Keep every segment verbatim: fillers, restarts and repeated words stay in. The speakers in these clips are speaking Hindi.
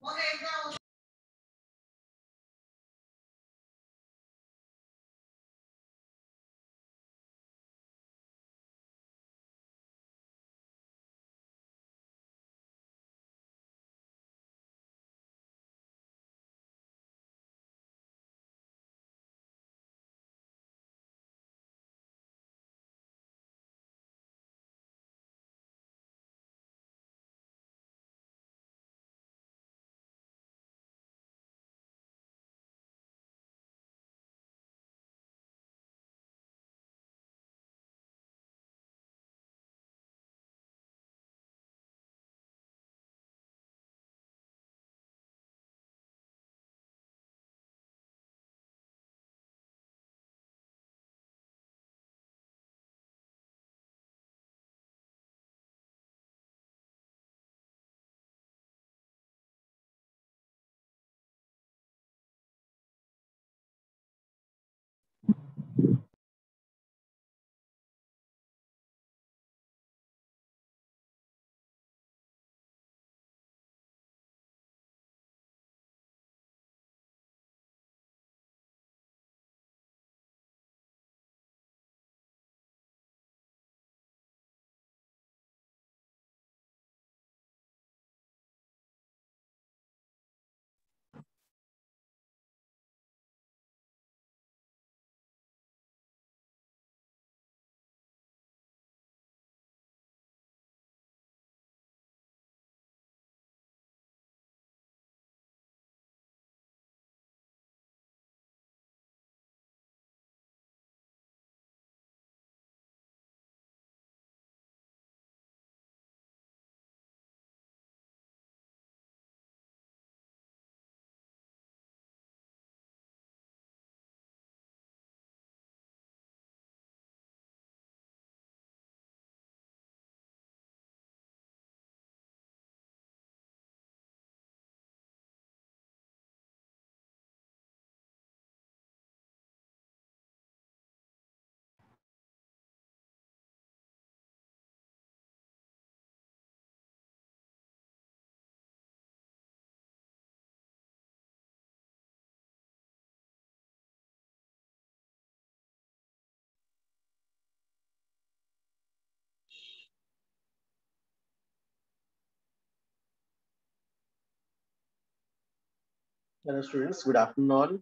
Hello students, good afternoon all.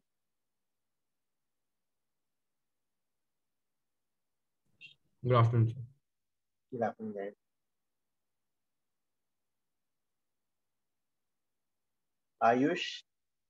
Good afternoon, sir. Good afternoon guys. Ayush.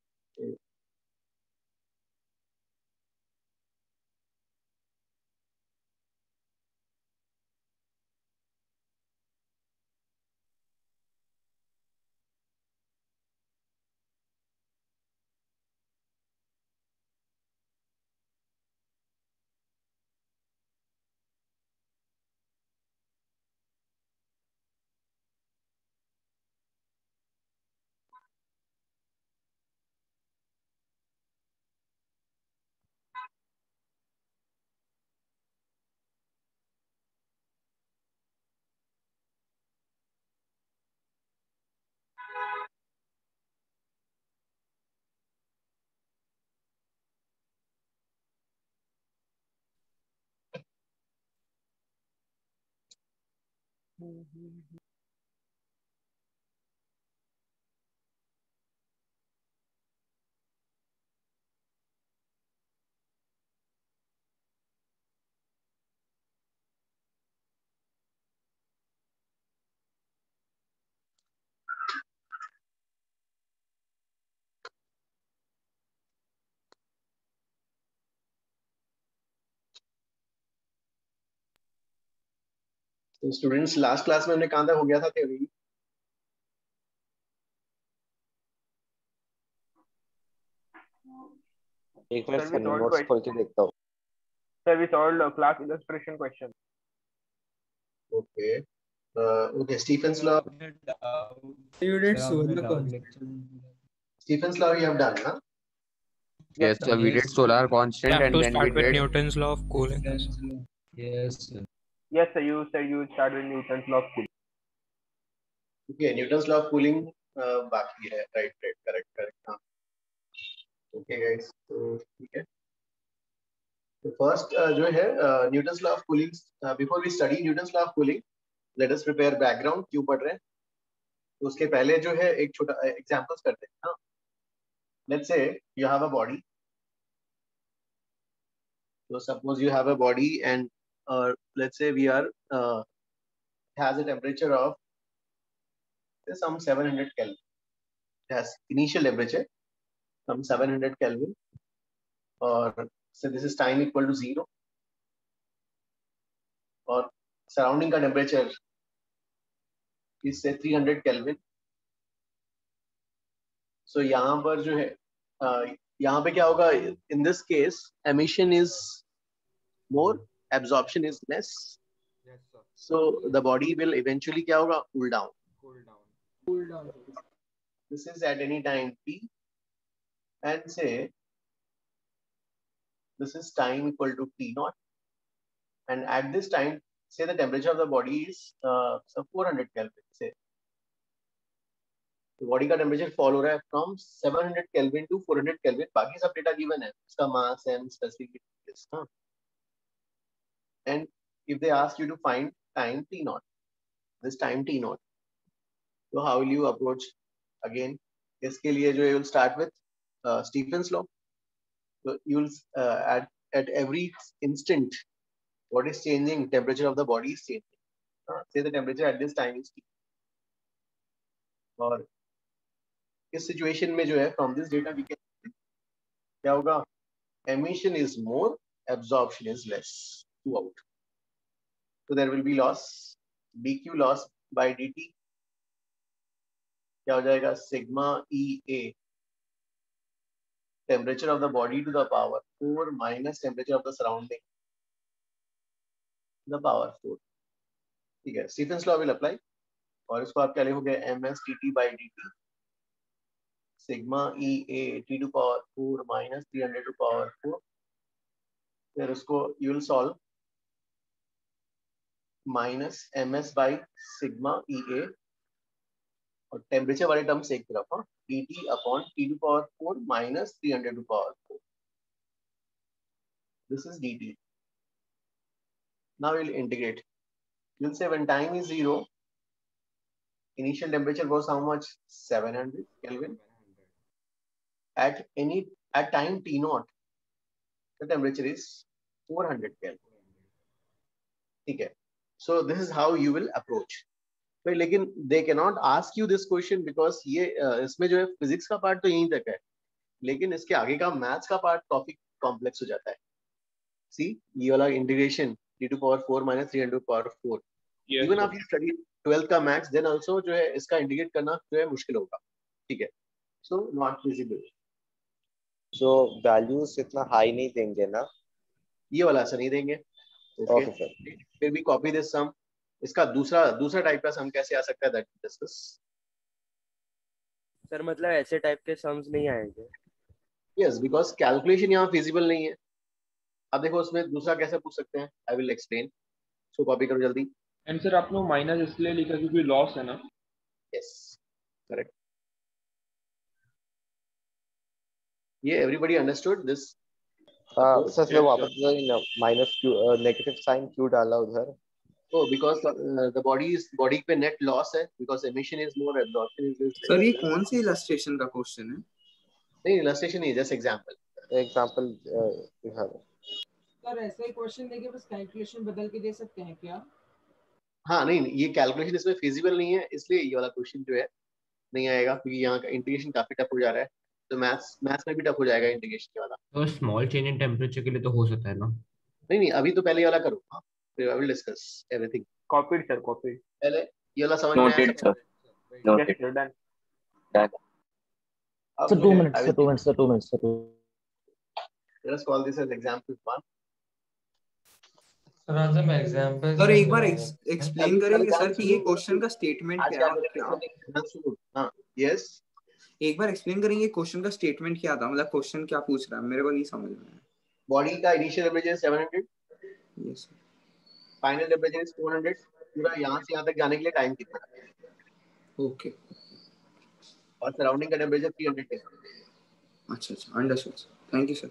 तो स्टूडेंट्स लास्ट क्लास में हमने कहाँ तक हो गया था थ्योरी? एक minute Sir, we sir solved notes question. खोल के देखता हूँ. Sir, we solved uh, class illustration question. Okay. Uh, okay. Stephen's law. You did solar constant. Stephen's law you have done, huh? Yes, sir. We did solar constant have and to then we start with did. Newton's law of cooling. Yes, sir. Yes, sir, you said you would start with Newton's law of cooling. Okay. Newton's law of cooling बाकी है. Right right correct correct. हाँ ओके गाइस, तो ठीक है. तो फर्स्ट जो है Newton's law of cooling. Before we study Newton's law of cooling, let us prepare background. क्यों पढ़ रहे हैं तो उसके पहले जो है एक छोटा एग्जांपल्स करते हैं. हाँ, let's say you have a body. So suppose you have a body and uh, let's say we are uh, has a temperature of say, some seven hundred Kelvin. It has initial temperature some seven hundred Kelvin, or so this is time equal to zero, or surrounding का temperature is say three hundred Kelvin. So यहाँ पर जो है uh, यहाँ पे क्या होगा? In this case emission is more, absorption is less. Yes, sir. So the body will eventually क्या होगा? Cool down. Cool down. Cool down. This is at any time t, and say this is time equal to t naught, and at this time say the temperature of the body is uh, so four hundred Kelvin. Say the body का temperature fall हो रहा है from seven hundred Kelvin to four hundred Kelvin. बाकी सब data given है, उसका mass and specific is, हाँ. And if they ask you to find time t naught, this time t naught, so how will you approach? Again, इसके लिए जो you will start with uh, Stephen's law. So you will uh, at at every instant, what is changing? Temperature of the body is changing. Uh, say the temperature at this time is T. और इस situation में जो है from this data we can क्या होगा? Emission is more, absorption is less throughout. So there will be loss, dq loss by dt. क्या हो जाएगा? Sigma E A, temperature of the body to the power four minus temperature of the surrounding the power four. ठीक है, Stephen's law will apply. और इसको आप क्या लिखोगे? ms dt by dt sigma E A t to power four minus three hundred to power four. फिर उसको you will solve minus ms by sigma E A और टेम्परेचर वाले टर्म्स एक तरफ, हाँ, dt upon t to power four minus three hundred to power four. This is dt. Now we'll integrate. You'll say when time is zero, initial temperature was how much? seven hundred Kelvin. At any at time t naught, the temperature is four hundred Kelvin. ठीक है. So this is how you will approach. भाई लेकिन they cannot ask you this question because ये uh, इसमें जो है फिजिक्स का पार्ट तो यहीं तक है, लेकिन इसके आगे का मैथ्स का पार्ट काफी कॉम्प्लेक्स हो जाता है. सी ये वाला integration t to power four minus three hundred to power four. Yes, even sir. आप ये स्टडी ट्वेल्थ का मैथ्स देन आल्सो जो है इसका इंटीग्रेट करना जो है मुश्किल होगा. ठीक है. So not visible. So values इतना high नहीं देंगे ना? ये वाला ऐसा नहीं देंगे. Okay, sir. फिर भी कॉपी दिस सम. इसका दूसरा दूसरा टाइप का सम कैसे आ सकता है दैट डिस्कस. सर मतलब ऐसे टाइप के सम्स नहीं आएंगे? यस, बिकॉज कैलकुलेशन यहाँ फिजिबल नहीं है. अब देखो उसमें दूसरा कैसे पूछ सकते हैं. I will explain. So copy करो जल्दी. एंड सर आप लोग माइनस इसलिए लिखा क्योंकि लॉस है ना? Yes correct. ये एवरीबॉडी अंडरस्टूड दिस. हाँ सर, फिर वापस माइनस क्यू नेगेटिव साइन क्यों डाला उधर? Oh, because the, uh, the body is body पे net loss है because emission is more, absorption is less. Sir ये कौन सी illustration का क्वेश्चन है? नहीं illustration नहीं, just example. Example you have. Sir ऐसा ही क्वेश्चन देके बस कैलकुलेशन बदल के दे सकते हैं क्या? हाँ नहीं, ये कैलकुलेशन इसमें फिजिबल नहीं है, इसलिए ये वाला क्वेश्चन जो है नहीं आएगा क्योंकि यहाँ का इंटीग्रेशन काफी टफ हो जा रहा है. तो मैथ्स मैथ्स में भी टफ हो जाएगा इंटीग्रेशन वाला. तो स्मॉल चेंज इन टेम्परेचर के लिए तो हो सकता है ना? नहीं नहीं, अभी तो पहले ये वाला करो. हाँ, फिर I will discuss everything. Copied sir, copied. पहले ये वाला समझ में आया? Noted, sir. Yes Noted. Sir, done. अब Sir, जो two है, minutes, I sir, will- two minutes, sir, two minutes, sir, two. let us call this as example one. Sir एक बार एक्सप्लेन करेंगे सर कि ये क्वेश्चन का स्टेटमेंट आज क्या क्या क्या करेंगे? हाँ यस. एक बार एक्सप्लेन करेंगे क्वेश्चन का स्टेटमेंट क्या था, मतलब क्वेश्चन क्या पूछ रहा है, मेरे को नहीं समझ में आया. बॉडी का initial temperature seven hundred, yes final temperature is four hundred. पूरा यहाँ से यहाँ तक जाने के लिए टाइम कितना है? ओके. और सराउंडिंग का टेम्परेचर थ्री हंड्रेड केल्विन। अच्छा अच्छा understood sir, thank you sir.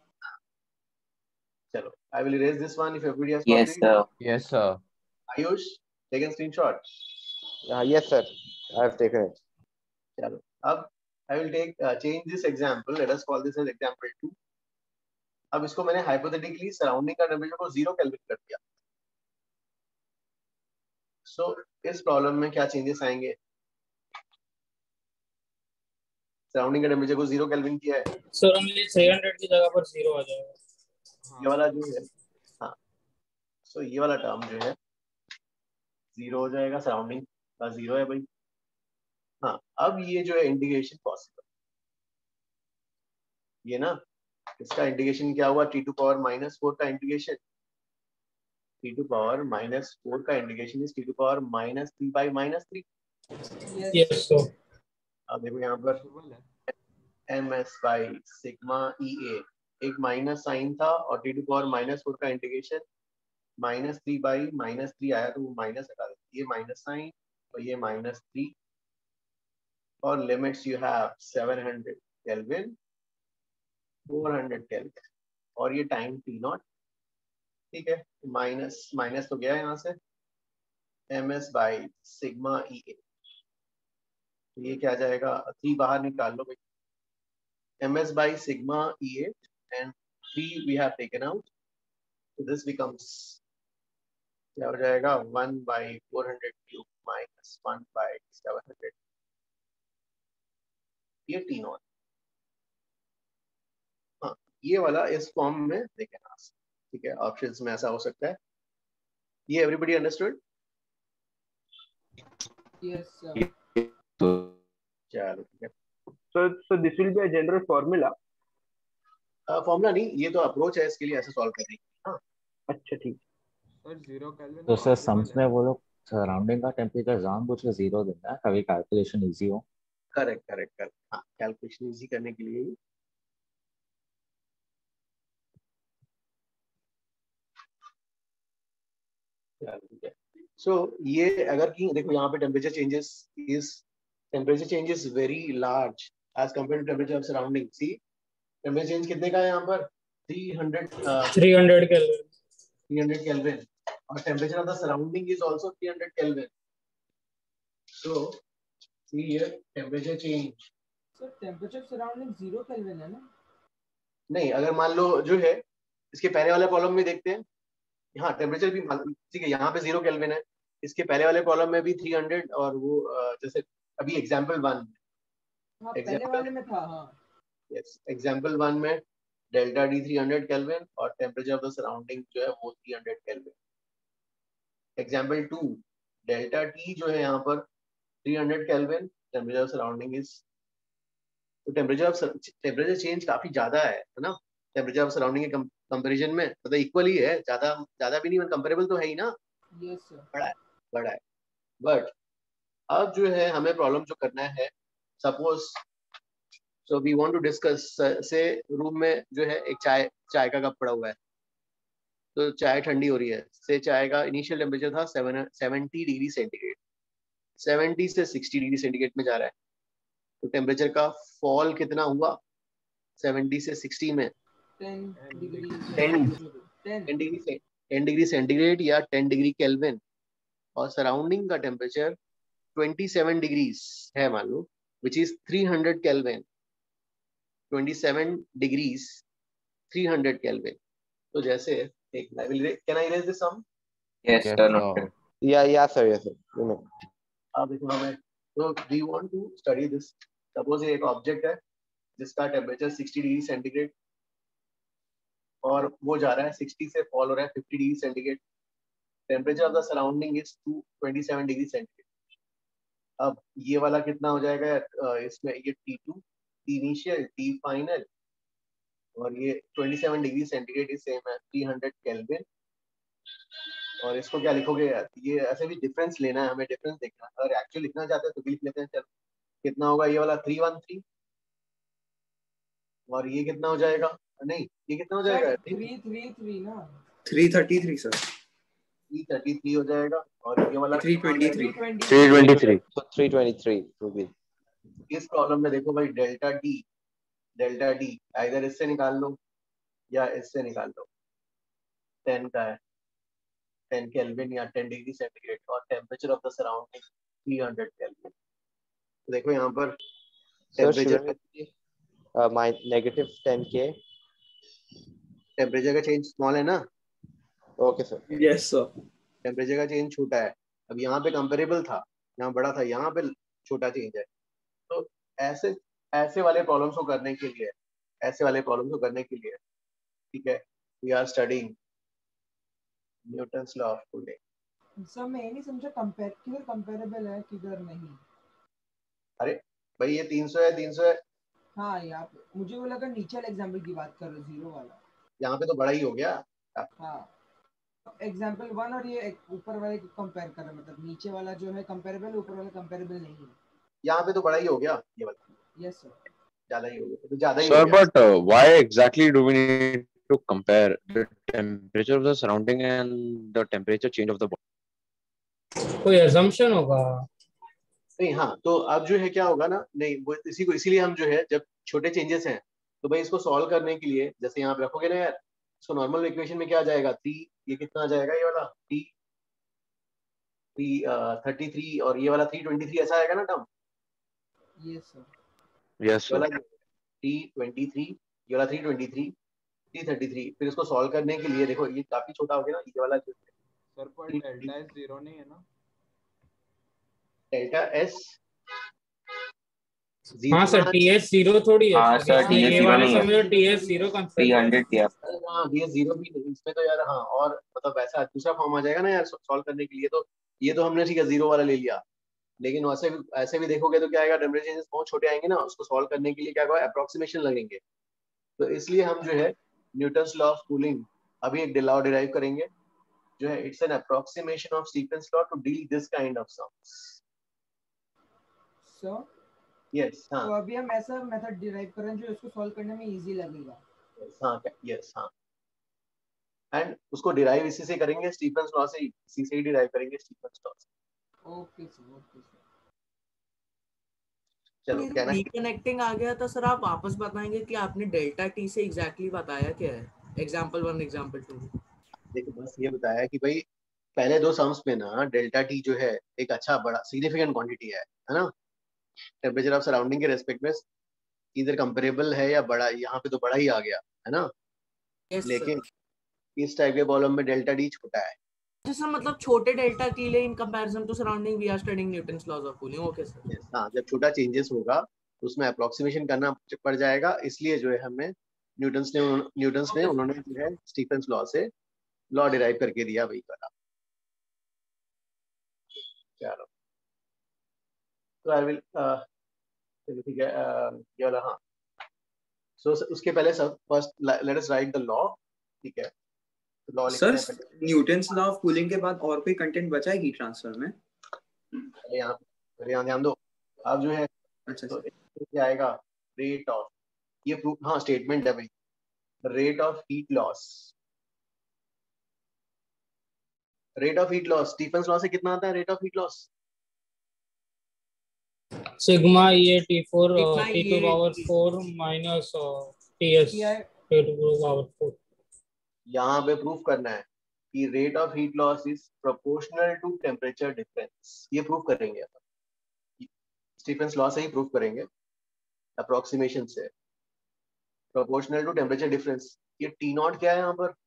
चलो, I will erase this one if everybody has Yes, copied. sir. Yes, sir. Ayush, taken screenshot. Uh, yes, sir. I have taken it. चलो, अब I will take uh, change this example. Let us call this as example two. अब इसको मैंने hypothetically सराउंडिंग का टेम्परेचर को जीरो केल्विन कर दिया। सो so, इस प्रॉब्लम में क्या चेंजेस आएंगे? सराउंडिंग का टेम्परेचर को जीरो केल्विन किया है, सर ओनली थ्री हंड्रेड की जगह पर जीरो आ जाएगा। ये वाला जो है, हाँ, सो so, ये वाला टर्म जो है जीरो हो जाएगा, सराउंडिंग का जीरो है भाई। हाँ, अब ये जो है इंटीग्रेशन पॉसिबल, ये ना इसका इंटीग्रेशन क्या हुआ, T to power minus four का integration, T to power minus four का integration is T to power minus three by minus three. Yes sir. अब देखो यहाँ पर M S by sigma E A, एक माइनस साइन था और T to power minus four का integration minus three by minus three आया, तो वो माइनस हटा देते, ये माइनस साइन और ये माइनस थ्री, और limits you have seven hundred kelvin, four hundred kelvin, और ये टाइम टी नॉट, ठीक है, माइनस माइनस तो गया यहाँ से, M S by sigma E A, ये क्या जाएगा, थ्री बाहर निकाल लो भाई, M S by sigma E A and three we have taken out, so this becomes क्या हो जाएगा, one by four hundred cube minus one by seven hundred, ये टी नॉट। हाँ, ये वाला इस फॉर्म में देखना, ठीक है, ऑप्शंस में ऐसा हो सकता है। ये एवरीबॉडी अंडरस्टूड? Yes sir. चलो ठीक है, So, so this will be a general formula. Formula नहीं, ये तो अप्रोच है इसके लिए, ऐसे सॉल्व करने की। हाँ, अच्छा ठीक। सर जीरो केल्विन तो सर सम्स में वो लोग सराउंडिंग का टेम्परेचर जानबूझ के जीरो देता है ताकि कैलकुलेशन इजी हो। करेक्ट करेक्ट करेक्ट, हाँ, कैलकुलेशन इजी करने के लिए ही। ठीक है, सो ये अगर कि देखो यहाँ पे temperature changes is temperature change is very large as compare to temperature of surrounding. See temperature change कितने का है यहाँ पर, three hundred three hundred kelvin. Three hundred kelvin, और temperature of the surrounding is also three hundred kelvin. So see here temperature change, sir temperature surrounding zero kelvin है ना? नहीं, अगर मान लो जो है इसके पहले वाले कॉलम में देखते हैं, हाँ टेम्परेचर भी ठीक है, यहाँ पे जीरो केल्विन है, इसके पहले वाले कॉलम में भी थ्री हंड्रेड, और वो अ, जैसे अभी एग्जांपल वन, हाँ पहले वाले में था। हाँ यस, एग्जांपल वन में delta D three hundred kelvin और टेम्परेचर ऑफ द सराउंडिंग जो है वो three hundred kelvin. Example two, delta T जो है यहाँ पर three hundred kelvin, temperature of surrounding is, तो टेम्परेचर ऑफ टेम्परेचर चेंज काफी ज्यादा है है ना, टेम्परेचर ऑफ सराउंडिंग के कंपैरिजन में, मतलब इक्वली है, ज्यादा ज्यादा भी नहीं, कंपेरेबल तो है ही ना। Yes sir. बड़ा है बड़ा है, बट अब जो है हमें प्रॉब्लम जो करना है, suppose so we want to discuss, say room में जो है एक चाय चाय का कप पड़ा हुआ है, तो चाय ठंडी हो रही है, से चाय का इनिशियल टेम्परेचर था सेवेंटी डिग्री सेंटीग्रेड, सेवेंटी से सिक्सटी डिग्री सेंटीग्रेड में जा रहा है, तो टेम्परेचर का फॉल कितना हुआ सेवेंटी से सिक्सटी में, ten degree ten ten ten degree से टेन डिग्री सेंटीग्रेड या टेन डिग्री केल्विन, और सराउंडिंग का टेम्परेचर ट्वेंटी सेवन डिग्रीज है मान लो, which is three hundred kelvin, twenty seven degrees three hundred kelvin. तो जैसे एक can I raise this sum? Yes, Yes, sir. sir. Yeah, yeah, sir. Yes, sir. You know. अब देखो हमें, तो we want to study this, suppose ये एक ऑब्जेक्ट है जिसका टेम्परेचर सिक्सटी डिग्री सेंटीग्रेड और वो जा रहा है सिक्सटी से फॉल हो रहा है fifty degree centigrade, temperature of the surrounding is twenty seven degree centigrade. अब ये वाला कितना हो जाएगा, इसमें ये T two, T initial, T final, और ये twenty seven degree centigrade is same है थ्री हंड्रेड केल्विन, और इसको क्या लिखोगे यार, ये ऐसे भी डिफरेंस लेना है हमें, डिफरेंस देखना है, अगर एक्चुअल लिखना चाहते हैं तो भी लिख लेते हैं। चलो कितना होगा, ये वाला थ्री वन थ्री, और ये कितना हो जाएगा, नहीं ये कितना हो जाएगा, थ्री थ्री थ्री ना, three thirty three sir, three thirty three हो जाएगा, और ये वाला three twenty three three twenty-three. So three twenty-three will be. इस प्रॉब्लम में देखो भाई डेल्टा टी डेल्टा टी इधर इससे निकाल लो या इससे निकाल लो, टेन का है, टेन केल्विन या टेन डिग्री सेंटीग्रेड और temperature of the surrounding three hundred kelvin. तो देखो यहाँ पर Sir, temperature shouldn't it be uh, my negative ten K? Temperature का चेंज स्मॉल है ना, Okay, sir. Yes sir. Temperature का चेंज छोटा है। अब यहाँ पे कंपेरेबल था, यहाँ बड़ा था, यहाँ पे छोटा चेंज है। तो ऐसे ऐसे वाले प्रॉब्लम्स को करने के लिए ऐसे वाले प्रॉब्लम्स को करने के लिए ठीक है, we are studying Newton's law of cooling. Sir मैं ये नहीं समझा कंपेयर किधर कंपेरेबल है किधर नहीं। अरे भाई ये तीन सौ है, तीन सौ है, हाँ यहाँ पे मुझे वो लगा नीचे वाले एग्जाम्पल की बात कर रहे हो, जीरो वाला। यहाँ पे तो बड़ा ही हो गया। हाँ एग्जाम्पल वन और ये एक ऊपर वाले को कंपेयर कर रहे हैं, मतलब नीचे वाला जो है कंपेरेबल, ऊपर वाला कंपेरेबल नहीं है। यहाँ पे तो बड़ा ही हो गया ये वाला, यस सर। ज्यादा ही हो गया, तो ज्यादा ही Sir, हो गया। but uh, why exactly do we need to compare the temperature of the surrounding and the temperature change of the body? कोई assumption होगा। नहीं हाँ, तो अब जो है क्या होगा ना, नहीं वो इसी को इसीलिए हम जो है जब छोटे चेंजेस हैं तो भाई इसको सॉल्व करने के लिए जैसे यहाँ पे रखोगे ना यार, इसको नॉर्मल इक्वेशन में क्या आ जाएगा, थ्री, ये कितना आ जाएगा, ये वाला थ्री थ्री थर्टी थ्री और ये वाला थ्री ट्वेंटी थ्री, ऐसा आएगा ना टर्म। Yes sir. Yes, ये sir. वाला थ्री ट्वेंटी थ्री, ये वाला three twenty three, three thirty three, फिर इसको सॉल्व करने के लिए देखो ये काफी छोटा हो गया ना, ये वाला जो सर पर डेल्टा एस जीरो नहीं है ना? डेल्टा एस हाँ सर, टीएस जीरो थोड़ी है। हाँ सर, ये टीएस जीरो वाले नहीं है। समझो TS zero three compare. Hundred किया। हाँ ये जीरो भी नहीं, इसमें तो यार हाँ, और मतलब वैसा दूसरा फॉर्म आ जाएगा ना यार सॉल्व करने के लिए। तो ये तो हमने ठीक है जीरो वाला ले लिया, लेकिन वैसे भी ऐसे भी देखोगे तो क्या आएगा, टेम्परेचर चेंजेस बहुत छोटे आएंगे ना, उसको सॉल्व करने के लिए क्या होगा, अप्रोक्सीमेशन लगेंगे। तो इसलिए हम जो है न्यूटन्स लॉ ऑफ कूलिंग अभी एक लॉ डिराइव करेंगे जो है, it's an approximation of Stefan's law to deal this kind of sums. Sir yes हाँ, तो अभी हम ऐसा मेथड डिराइव कर रहे हैं जो इसको सॉल्व करने में इजी लगेगा। yes, हाँ यस हाँ, एंड उसको डिराइव इसी से करेंगे, स्टीफेंस लॉ से, इसी से ही डिराइव करेंगे स्टीफेंस लॉ से। Okay sir, okay sir. चलो कहना रिकनेक्टिंग आ गया था सर, आप वापस बताएंगे कि आपने डेल्टा टी से एग्जैक्टली बताया क्या है, एग्जांपल वन एग्जांपल टू। देखो बस ये बताया कि भाई पहले दो सम्स में ना डेल्टा टी जो है एक अच्छा बड़ा सिग्निफिकेंट क्वांटिटी है है ना, टेम्परेचर ऑफ सराउंडिंग के रेस्पेक्ट में इधर कंपेरेबल है या बड़ा, यहाँ पे तो बड़ा ही आ गया है ना। yes, लेकिन इस टाइप के प्रॉब्लम में डेल्टा डी छोटा है। सर मतलब छोटे डेल्टा के लिए in comparison to surrounding we are studying Newton's laws of cooling. Okay sir. yes, हाँ जब छोटा चेंजेस होगा तो उसमें अप्रोक्सीमेशन करना पड़ जाएगा, इसलिए जो है हमें न्यूटन्स ने न्यूटन्स ने उन्होंने जो है स्टीफेंस लॉ से लॉ डिराइव करके दिया वही वाला। चलो तो आई विल चलो ठीक है ये वाला हाँ। सो so, उसके पहले सब first let us write the law, ठीक है। लॉ सर लिखते हैं न्यूटन्स लॉ ऑफ कूलिंग के बाद और कोई कंटेंट बचा है हीट ट्रांसफर में? पहले यहाँ पहले यहाँ ध्यान दो। अब जो है अच्छा तो क्या आएगा, रेट ऑफ, ये प्रूफ हाँ स्टेटमेंट है भाई, rate of heat loss, rate of heat loss Stefan's law से कितना आता है rate of heat loss, sigma ये T four Sigma T to E A power T- four minus T S T to power four. यहाँ पे प्रूफ करना है कि rate of heat loss is proportional to temperature difference. ये प्रूफ करेंगे अपन, स्टीफेंस लॉ से ही प्रूफ करेंगे, अप्रोक्सीमेशन से, प्रोपोर्शनल टू टेम्परेचर डिफरेंस। ये टी नॉट क्या है यहाँ पर,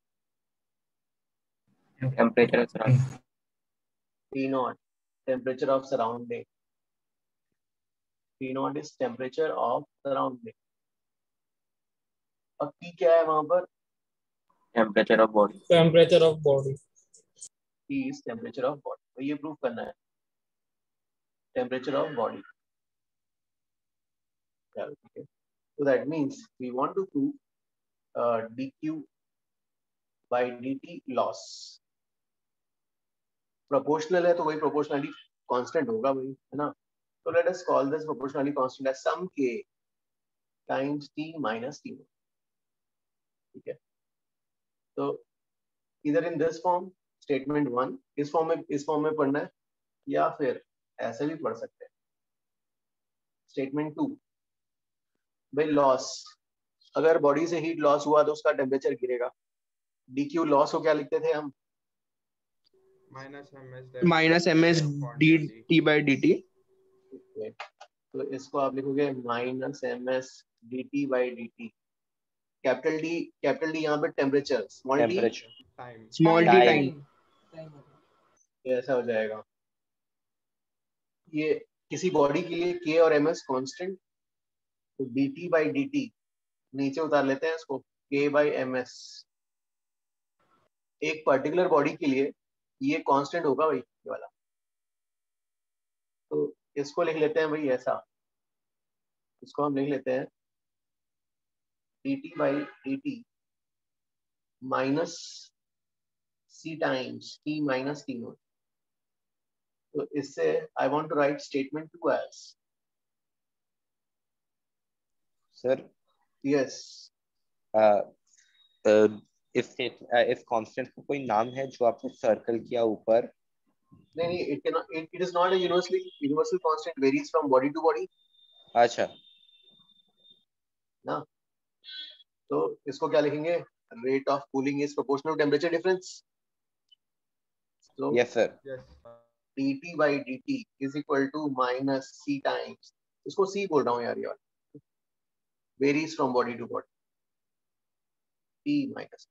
temperature surrounding. T naught temperature of surrounding, T naught is temperature of surrounding. और टी क्या है वहां पर, temperature of body. Temperature of body. T is temperature of body। तो ये प्रूफ करना है, temperature of body। चलो ठीक है, so that means we want to prove uh, dq by dt loss proportional है, तो वही proportionally constant होगा वही है ना। तो let us call this proportionally constant as sum k times t minus t। ठीक है, तो इधर in this form statement one, इस फॉर्म में इस फॉर्म में पढ़ना है या फिर ऐसे भी पढ़ सकते हैं। स्टेटमेंट टू, भाई लॉस, अगर बॉडी से हीट लॉस हुआ तो उसका टेम्परेचर गिरेगा। डी क्यू लॉस को क्या लिखते थे हम? Minus M S minus M S D T by D T. तो इसको आप लिखोगे minus M S D T by D T. Capital D, capital D यहाँ पे temperature, small T temperature, time, small D time. ये ऐसा हो जाएगा। ये किसी बॉडी के लिए के और एम एस कॉन्स्टेंट, तो D T by D T नीचे उतार लेते हैं इसको, के बाई एम एस। एक पर्टिकुलर बॉडी के लिए ये कांस्टेंट होगा भाई, ये वाला, तो इसको लिख लेते हैं भाई ऐसा, इसको हम लिख लेते हैं D T by D T minus C times T minus T naught. तो इससे I want to write statement two as, sir yes, इस इस कांस्टेंट का कोई नाम है जो आपने सर्कल किया ऊपर? नहीं नहीं, it can it it is not a universal universal constant, varies from body to body. अच्छा ना, तो इसको क्या लिखेंगे? Rate of cooling is proportional to temperature difference. So yes sir, dt by dt is equal to minus c times, इसको c बोल रहा हूँ यार, यार varies from body to body, t minus।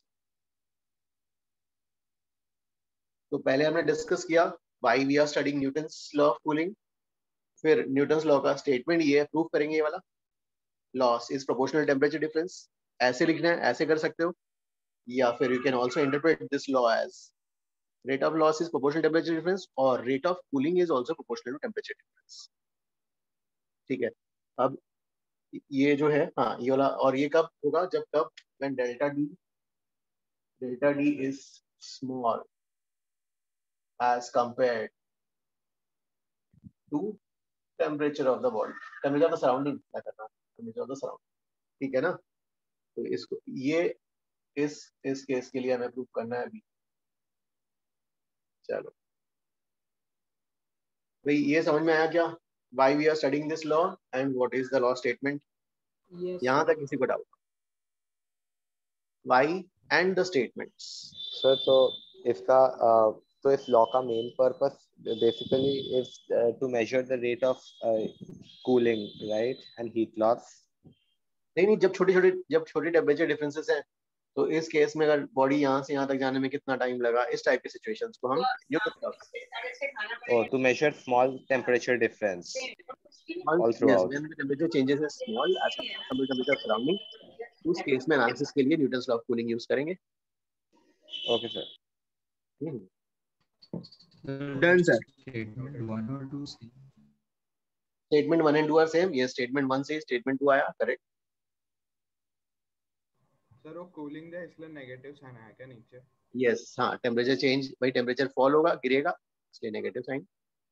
तो पहले हमने डिस्कस किया why we are studying Newton's law of cooling, फिर न्यूटन्स लॉ का स्टेटमेंट ये प्रूव करेंगे, ये वाला loss is proportional temperature difference. ऐसे लिखना है, ऐसे कर सकते हो, या फिर you can also interpret this law as rate of loss is proportional temperature difference और rate of cooling is also proportional to temperature difference। ठीक है, अब ये जो है, हाँ ये वाला, और ये कब होगा? जब कब when delta d delta d is small as compared to temperature of the body, temperature of the surrounding, क्या करना, temperature of the surrounding, ठीक है ना। तो इसको ये इस इस केस के लिए हमें प्रूव करना है अभी। चलो भाई, ये समझ में आया क्या? Why we are studying this law and what is the law statement? Yes, यहाँ तक किसी को doubt? Why and the statements। Sir तो इसका uh, तो इस लॉ का main purpose basically is to measure the rate of cooling, right, and heat loss. नहीं नहीं, जब छोटे छोटे जब छोटे टेम्परेचर डिफरेंसेस हैं, तो इस केस में अगर बॉडी यहाँ से यहाँ तक जाने में कितना टाइम लगा, इस टाइप के सिचुएशंस को हम यूज करते हैं। Oh, to measure small temperature difference all Yes, throughout. when the temperature changes is small as compared to temperature of surrounding, उस केस में एनालिसिस के लिए Newton's law of cooling use करेंगे। Okay, sir. Done sir. Statement one and two are same. ये स्टेटमेंट वन से स्टेटमेंट टू आया, करेक्ट? सर वो कूलिंग है इसलिए नेगेटिव साइन आया क्या नीचे? यस, हाँ, टेम्परेचर चेंज, भाई टेम्परेचर फॉल होगा, गिरेगा, इसलिए नेगेटिव साइन।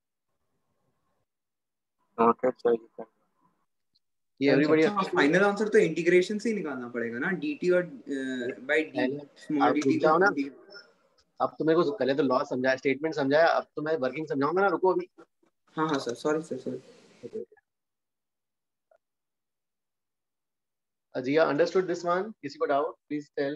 ओके सर, ये एवरीबॉडी फाइनल आंसर तो इंटीग्रेशन से ही निकालना पड़ेगा ना, dt और बाय डी स्मॉल आप dt जाओ ना, को। अब तो मेरे को पहले तो लॉ समझाया, स्टेटमेंट समझाया, अब तो मैं वर्किंग समझाऊंगा ना, रुको अभी। हाँ हाँ sir, sorry sir, sorry. Ajia, understood this one? किसी को डाउट? Please tell.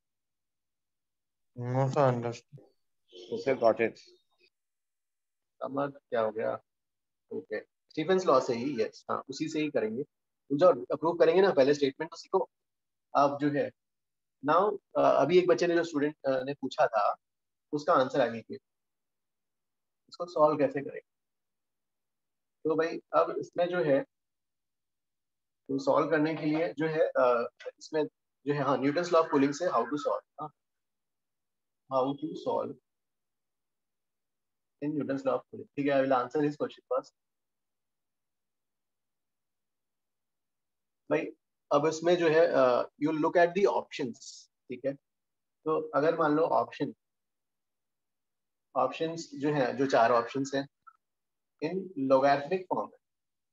No, sir, understood. Okay, got it. समझ क्या हो गया? ओके, स्टीफेंस लॉ से ही, यस, हाँ उसी से ही करेंगे। जो अप्रूव करेंगे ना, पहले स्टेटमेंट तो सीखो। अब जो है नाउ, अभी एक बच्चे ने जो स्टूडेंट ने पूछा था, उसका आंसर आगे के, इसको सॉल्व कैसे करें? तो भाई अब इसमें जो है, तो सॉल्व करने के लिए जो है uh, इसमें जो है, हाँ, न्यूटन्स लॉ ऑफ कूलिंग से how to solve, how to solve in Newton's law of cooling. ठीक है, I will answer this question first. भाई अब इसमें जो है, you look at the options, ठीक है। तो अगर मान लो ऑप्शन ऑप्शंस जो है, जो चार ऑप्शंस हैं, इन लोगैरिथमिक फॉर्म है,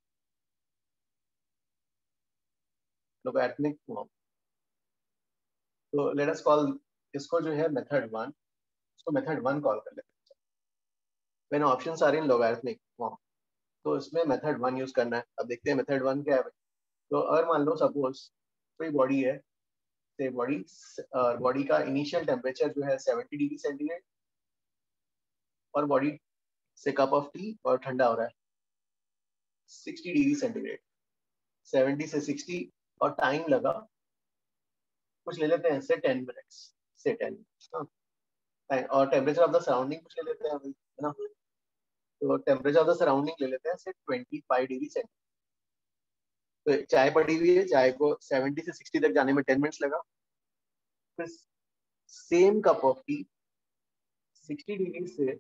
लोगैरिथमिक फॉर्म। तो लेट अस कॉल इसको जो है मेथड वन, इसको मेथड वन कॉल कर लेते हैं। When options are in logarithmic form, तो इसमें मेथड वन यूज करना है। अब देखते हैं मेथड वन क्या है। तो अगर मान लो सपोज कोई बॉडी है, से बॉडी बॉडी का इनिशियल टेम्परेचर जो है सेवेंटी डिग्री सेंटीग्रेड और बॉडी से कप ऑफ टी और ठंडा हो रहा है सिक्सटी डिग्री सेंटीग्रेड, सेवेंटी से सिक्सटी और टाइम लगा कुछ ले लेते हैं से टेन मिनट्स से टेन मिनट्स और टेम्परेचर ऑफ द सराउंडिंग कुछ ले लेते हैं है ना। तो टेम्परेचर ऑफ द सराउंडिंग ले लेते हैं से ट्वेंटी फाइव डिग्री सेंटीग्रेड। तो चाय पड़ी हुई है, चाय को सेवेंटी से सिक्सटी तक जाने में टेन मिनट्स लगा। फिर same cup of tea sixty degree से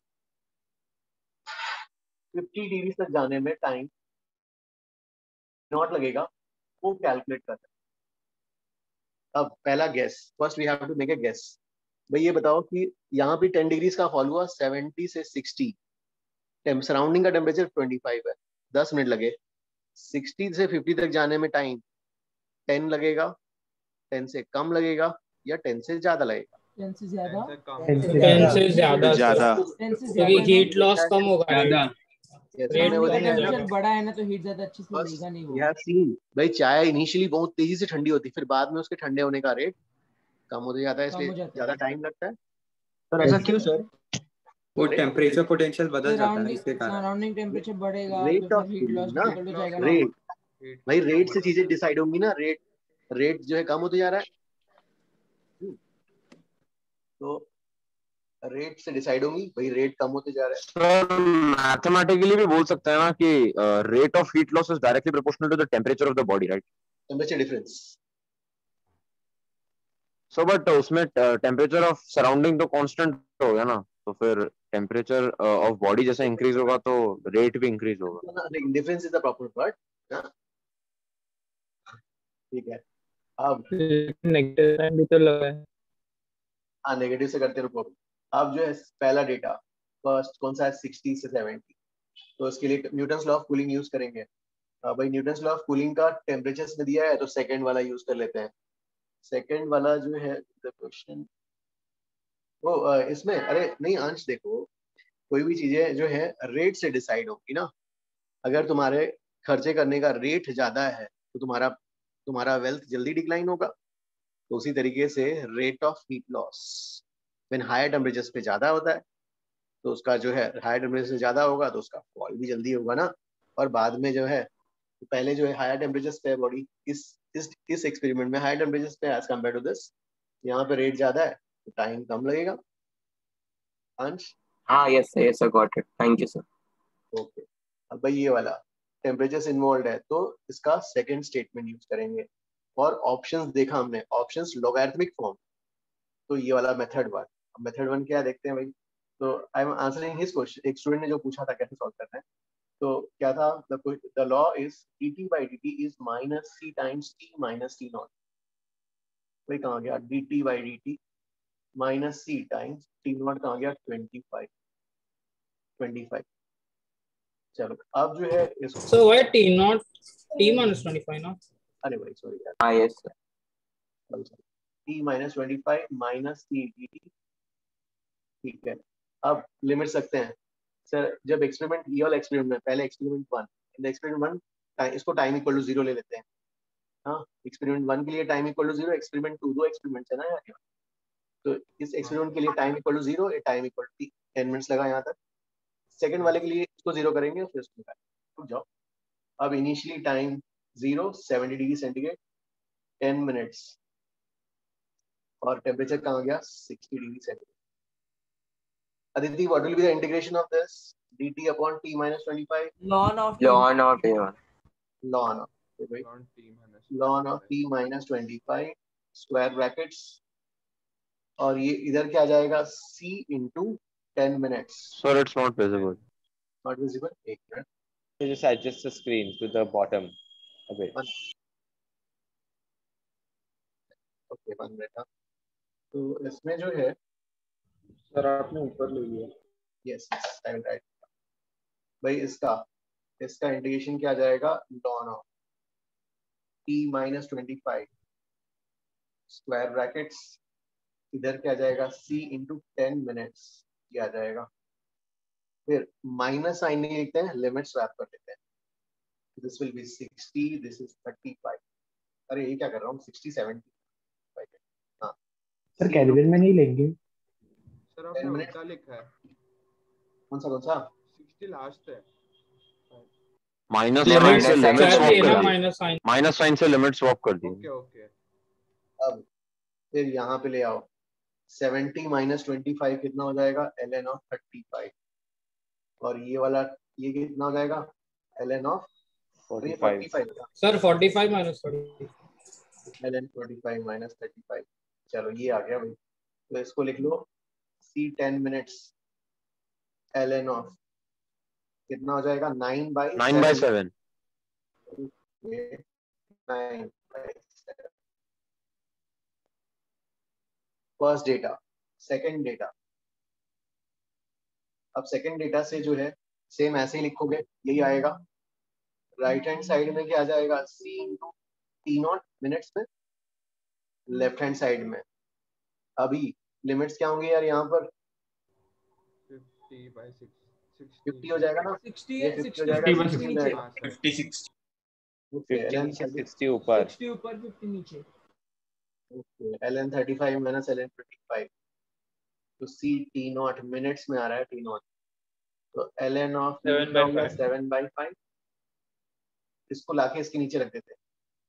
फिफ्टी डिग्री तक जाने में टाइम नॉट लगेगा, वो कैलकुलेट करते हैं। अब पहला guess, first we have to make a guess. भाई ये बताओ कि यहाँ पे टेन डिग्री का फॉल हुआ, सेवेंटी से सिक्सटी, सराउंडिंग का टेम्परेचर ट्वेंटी फाइव है, दस मिनट लगे। सिक्सटी से फिफ्टी तक जाने में टाइम टेन लगेगा, टेन से कम लगेगा या टेन से ज्यादा लगेगा? टेन से ज्यादा टेन से ज्यादा ज्यादा क्योंकि हीट लॉस कम होगा। ज्यादा टेम्परेचर बड़ा है ना, तो हीट ज्यादा अच्छे से लगेगा नहीं वो। We have seen, भाई चाय इनिशियली बहुत तेजी से ठंडी होती है, फिर बाद में उसके ठंडे होने का रेट कम हो जाता है, इसलिए ज्यादा टाइम लगता है। सर ऐसा क्यों सर? वो टेम्परेचर पोटेंशियल बदल जाता है इसके कारण। सराउंडिंग टेम्परेचर बढ़ेगा रेट तो ऑफ फिर हीट लॉस ना, इक्वल हो जाएगा ना। रेट भाई रेट से चीजें डिसाइड होंगी ना। रेट रेट जो है कम होते जा रहा है, तो रेट से डिसाइड होंगी भाई, रेट कम होते जा रहा है। सर मैथमेटिकली भी बोल सकते हैं ना कि rate of heat loss is directly proportional to the temperature of the body, right? Temperature difference. So but उसमें टेम्परेचर ऑफ सराउंडिंग तो कांस्टेंट हो गया ना, तो फिर टेम्परेचर ऑफ बॉडी जैसे इंक्रीज होगा तो रेट भी इंक्रीज होगा। Difference is the proper word. ठीक है, अब नेगेटिव साइन भी तो लगा है। हाँ नेगेटिव से करते रुको। अब जो है पहला डेटा फर्स्ट कौन सा है, सिक्सटी से सेवेंटी। तो इसके लिए Newton's law of cooling use करेंगे। भाई न्यूटन्स लॉ ऑफ कूलिंग का टेम्परेचर में दिया है, तो सेकंड वाला यूज कर लेते हैं। सेकंड वाला जो है द क्वेश्चन वो इसमें, अरे नहीं अंश, देखो कोई भी चीजें जो है रेट से डिसाइड होगी ना। अगर तुम्हारे खर्चे करने का रेट ज्यादा है तो तुम्हारा तुम्हारा वेल्थ जल्दी डिक्लाइन होगा। तो उसी तरीके से rate of heat loss when higher temperatures पे ज्यादा होता है, तो उसका जो है हायर टेम्परेचर से ज्यादा होगा तो उसका फॉल भी जल्दी होगा ना। और बाद में जो है पहले जो है हायर टेम्परेचर्स पे बॉडी इस इस इस एक्सपेरिमेंट में हायर टेम्परेचर्स पे एज कंपेयर टू दिस, यहाँ पे रेट ज्यादा है तो टाइम कम लगेगा। अंश हाँ yes yes sir, got it, thank you sir. Okay, अब भाई ये वाला टेम्परेचर इन्वॉल्व है तो इसका सेकंड स्टेटमेंट यूज करेंगे। और ऑप्शंस देखा हमने, ऑप्शंस लॉगरिथमिक फॉर्म, तो ये वाला मेथड वन। मेथड वन क्या देखते हैं भाई। तो I am answering his question, एक स्टूडेंट ने जो पूछा था कैसे सॉल्व करना है। तो क्या था, the law is dt by dt is minus c times t minus t naught। भाई कहाँ गया dt by dt minus c times t naught, कहाँ गया ट्वेंटी फाइव ट्वेंटी फाइव। चलो अब जो है इसको, So why t not t minus twenty-five ना? अरे भाई सॉरी यार, हाँ yes sir, t minus twenty five minus c dt। ठीक है, अब लिमिट सकते हैं सर। जब एक्सपेरिमेंट ये वाला एक्सपेरिमेंट में, पहले experiment one, in experiment one इसको टाइम इक्वल टू जीरो ले लेते हैं। हाँ, एक्सपेरिमेंट वन के लिए time equal to zero, experiment two, दो एक्सपेरिमेंट है ना यहाँ के। तो इस एक्सपेरिमेंट के लिए time equal to zero, time equal to ten minutes लगा यहाँ तक। सेकंड वाले के लिए इसको जीरो करेंगे फिर उसको रुक जाओ। अब initially time zero, seventy degree centigrade, ten minutes, और टेम्परेचर कहाँ गया sixty degree centigrade. Aditi, what will be the integration of this? dt upon t minus twenty-five? ln of ln of a one, ln of okay, ln of t minus twenty-five square brackets, और ये इधर क्या आ जाएगा c into ten minutes. Sir, it's not visible. Not visible. एक minute. So just adjust the screen to the bottom a bit. Okay, one minute. तो इसमें जो है सर आपने ऊपर ले लिया। Yes I will write. भाई इसका इसका इंटीग्रेशन क्या आ जाएगा, ln of t minus twenty five square brackets, इधर क्या आ जाएगा c इंटू टेन मिनट्स, ये आ जाएगा। फिर माइनस साइन नहीं लिखते हैं, लिमिट स्वैप कर लेते हैं. This will be sixty, this is thirty five. अरे ये क्या कर रहा हूँ, सिक्सटी सेवेंटी. हाँ सर केल्विन में नहीं लेंगे. सर आपने उल्टा लिखा है. कौन सा कौन सा? सिक्सटी लास्ट है. माइनस साइन से लिमिट स्वैप कर दी. माइनस साइन माइनस साइन से लिमिट स्वैप कर दी. Okay okay. अब फिर यहाँ पे ले आओ. सेवेंटी माइनस ट्वेंटी फाइव कितना हो जाएगा? ln of thirty five. और ये वाला ये कितना हो जाएगा? ln of forty five. Sir forty five minus thirty. ln forty five minus thirty five. चलो ये आ गया भाई. तो इसको लिख लो c ten minutes ln of कितना हो जाएगा? Nine by nine by seven. Nine by seven. First data. Second data. अब सेकंड डेटा से जो है सेम ऐसे ही लिखोगे, यही आएगा. राइट हैंड साइड में क्या आ जाएगा? c into T naught minutes में. लेफ्ट हैंड साइड में अभी लिमिट्स क्या होंगे यार? यहाँ पर फिफ्टी बाई सिक्स. फिफ्टी हो जाएगा ना? सिक्सटी ये है, फिफ्टी हो सिक्सटी जाएगा. नीचे, फिफ्टी सिक्सटी. सिक्सटी ऊपर. सिक्सटी ऊपर फिफ्टी नीचे. Okay. ln thirty five minus ln fifty five. तो c t नॉट मिनट्स में आ रहा है. t नॉट तो ln of seven by five. Seven by five. इसको लाके इसके नीचे रख देते हैं.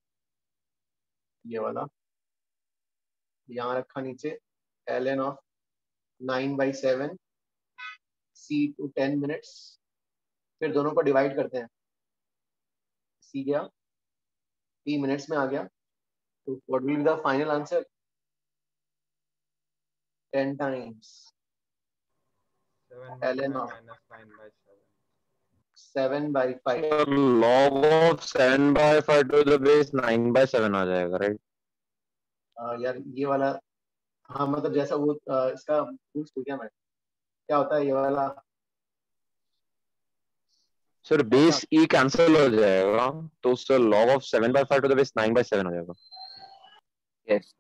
ये वाला यहाँ रखा नीचे. ln of nine by seven c two ten minutes. फिर दोनों को डिवाइड करते हैं. c गया, t मिनट्स में आ गया. तो what will be the final answer? Ten times ln of seven by five. log of seven by five to the base nine by seven आ जाएगा, राइट? यार ये वाला हाँ मतलब जैसा वो आ, इसका प्रूफ हो गया. मैं क्या होता है ये वाला? सर बेस e कैंसिल हो जाएगा तो उससे log of seven by five to the base nine by seven हो जाएगा. यस.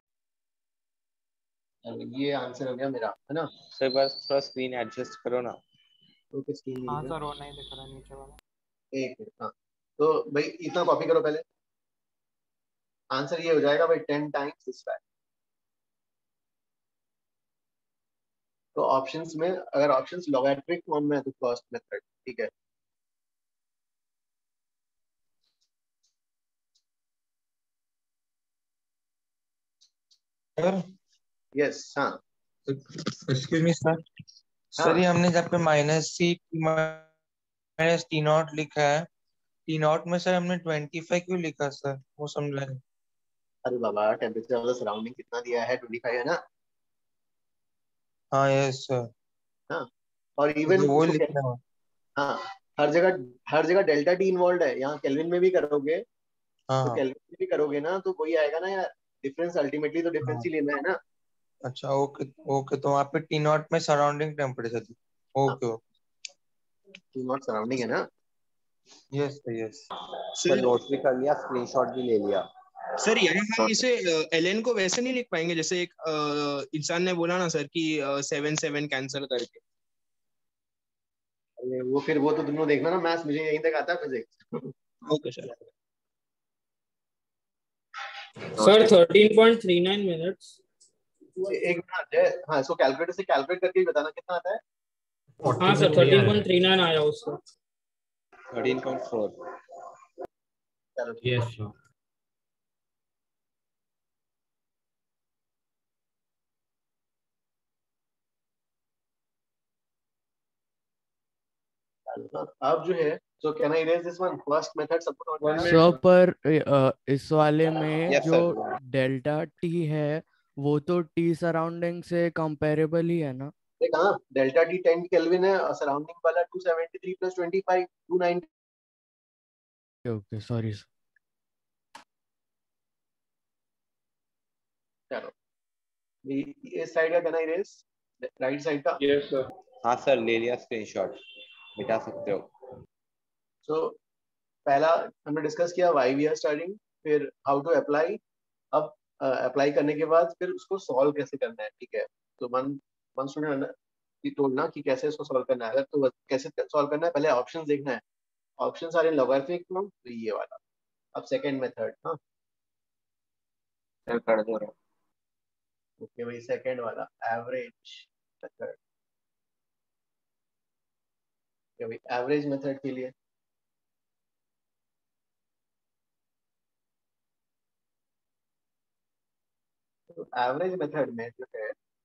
ये आंसर हो गया मेरा, है ना? सर बस थोड़ा स्क्रीन एडजस्ट करो ना. Okay screen. हाँ सर वो नहीं दिख रहा नीचे वाला. एक मिनट. हाँ तो भाई इतना कॉपी करो पहले. आंसर ये हो जाएगा भाई टेन टाइम्स दिस वैल्यू. तो ऑप्शंस में अगर ऑप्शंस लॉगरिथमिक फॉर्म में है तो फर्स्ट मेथड, ठीक है. Sir yes. हाँ एक्सक्यूज मी सर. सर ये हमने जब पे minus C minus T naught लिखा है, टी नॉट में सर हमने ट्वेंटी फाइव क्यों लिखा सर? वो समझ नहीं. अरे बाबा टेम्परेचर ऑफ द सराउंडिंग कितना दिया है? ट्वेंटी फाइव है ना? हाँ यस सर. हाँ और इवन वो लिखना है. हाँ हर जगह हर जगह डेल्टा टी इन्वॉल्व है. यहाँ केल्विन में भी करोगे हाँ तो केल्विन में भी करोगे ना तो वही आएगा ना यार. डिफरेंस अल्टीमेटली तो डिफरेंस ही लेना है ना. अच्छा ओके ओके. तो वहाँ पे टी नॉट में surrounding temperature. Okay okay. T naught surrounding है ना? Yes yes. सर नोट भी कर लिया, स्क्रीनशॉट भी ले लिया. सर यहाँ हम इसे एलएन को वैसे नहीं लिख पाएंगे जैसे एक अ, इंसान ने बोला ना सर कि सेवन सेवन कैंसिल करके. अरे वो फिर वो तो तुम लोग देखना ना मैथ्स. मुझे यहीं तक आता है physics. Okay sir. Sir thirteen point three nine minutes. एक मिनट है. हाँ इसको कैलकुलेटर से कैलकुलेट करके बताना कितना आता है. हाँ sir thirteen point three nine आया उसका. Thirteen point four. चलो यस सर. अब जो है so can I erase this one? First method सबको समझ में सो पर अ, इस वाले में Yes, जो sir. डेल्टा टी है वो तो टी सराउंडिंग से कंपेरेबल ही है ना? देख हाँ डेल्टा टी टेन केल्विन है और सराउंडिंग वाला two seventy three plus twenty five two ninety. Okay sorry. चलो ये इस साइड का can I erase? Right side का. Yes sir. हाँ सर ले लिया स्क्रीनशॉट. मिटा सकते हो. सो so, पहला हमने डिस्कस किया वाई वी आर स्टार्टिंग. फिर हाउ टू अप्लाई. अब अप्लाई uh, करने के बाद फिर उसको सॉल्व कैसे करना है, ठीक है. तो वन वन स्टूडेंट टोल्ड ना कि कैसे इसको सॉल्व करना है। अगर तो कैसे सॉल्व करना है, पहले ऑप्शंस देखना है। Options are in logarithmic form, तो ये वाला। अब सेकंड मेथड, हाँ चल कर दो रहा ओके भाई, सेकंड वाला एवरेज मेथड। ओके भाई, एवरेज मेथड के लिए तो एवरेज मेथड में जो है,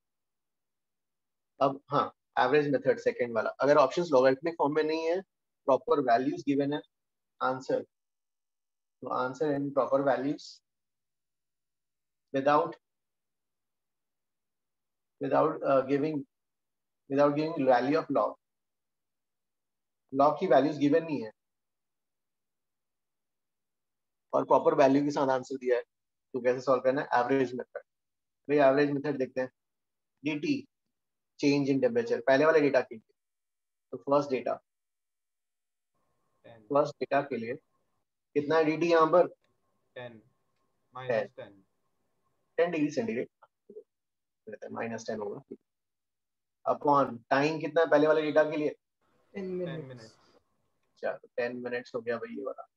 अब हाँ एवरेज मेथड सेकंड वाला, अगर ऑप्शंस लॉगरिथमिक फॉर्म में नहीं है, प्रॉपर वैल्यूज गिवन है, आंसर तो answer in proper values without without giving without giving value of log. Log की वैल्यूज गिवन नहीं है और प्रॉपर वैल्यू के साथ आंसर दिया है, तो कैसे सॉल्व करना है? Average method. भाई एवरेज मेथड देखते हैं। dt चेंज इन टेम्परेचर, पहले वाले डेटा के लिए, तो फर्स्ट डेटा फर्स्ट डेटा के लिए कितना है dt यहाँ पर? Ten minus ten ten degree centigrade, minus ten होगा। अपॉन टाइम कितना है पहले वाले डेटा के लिए? टेन टेन मिनट मिनट चलो टेन मिनट्स हो गया भाई ये वाला,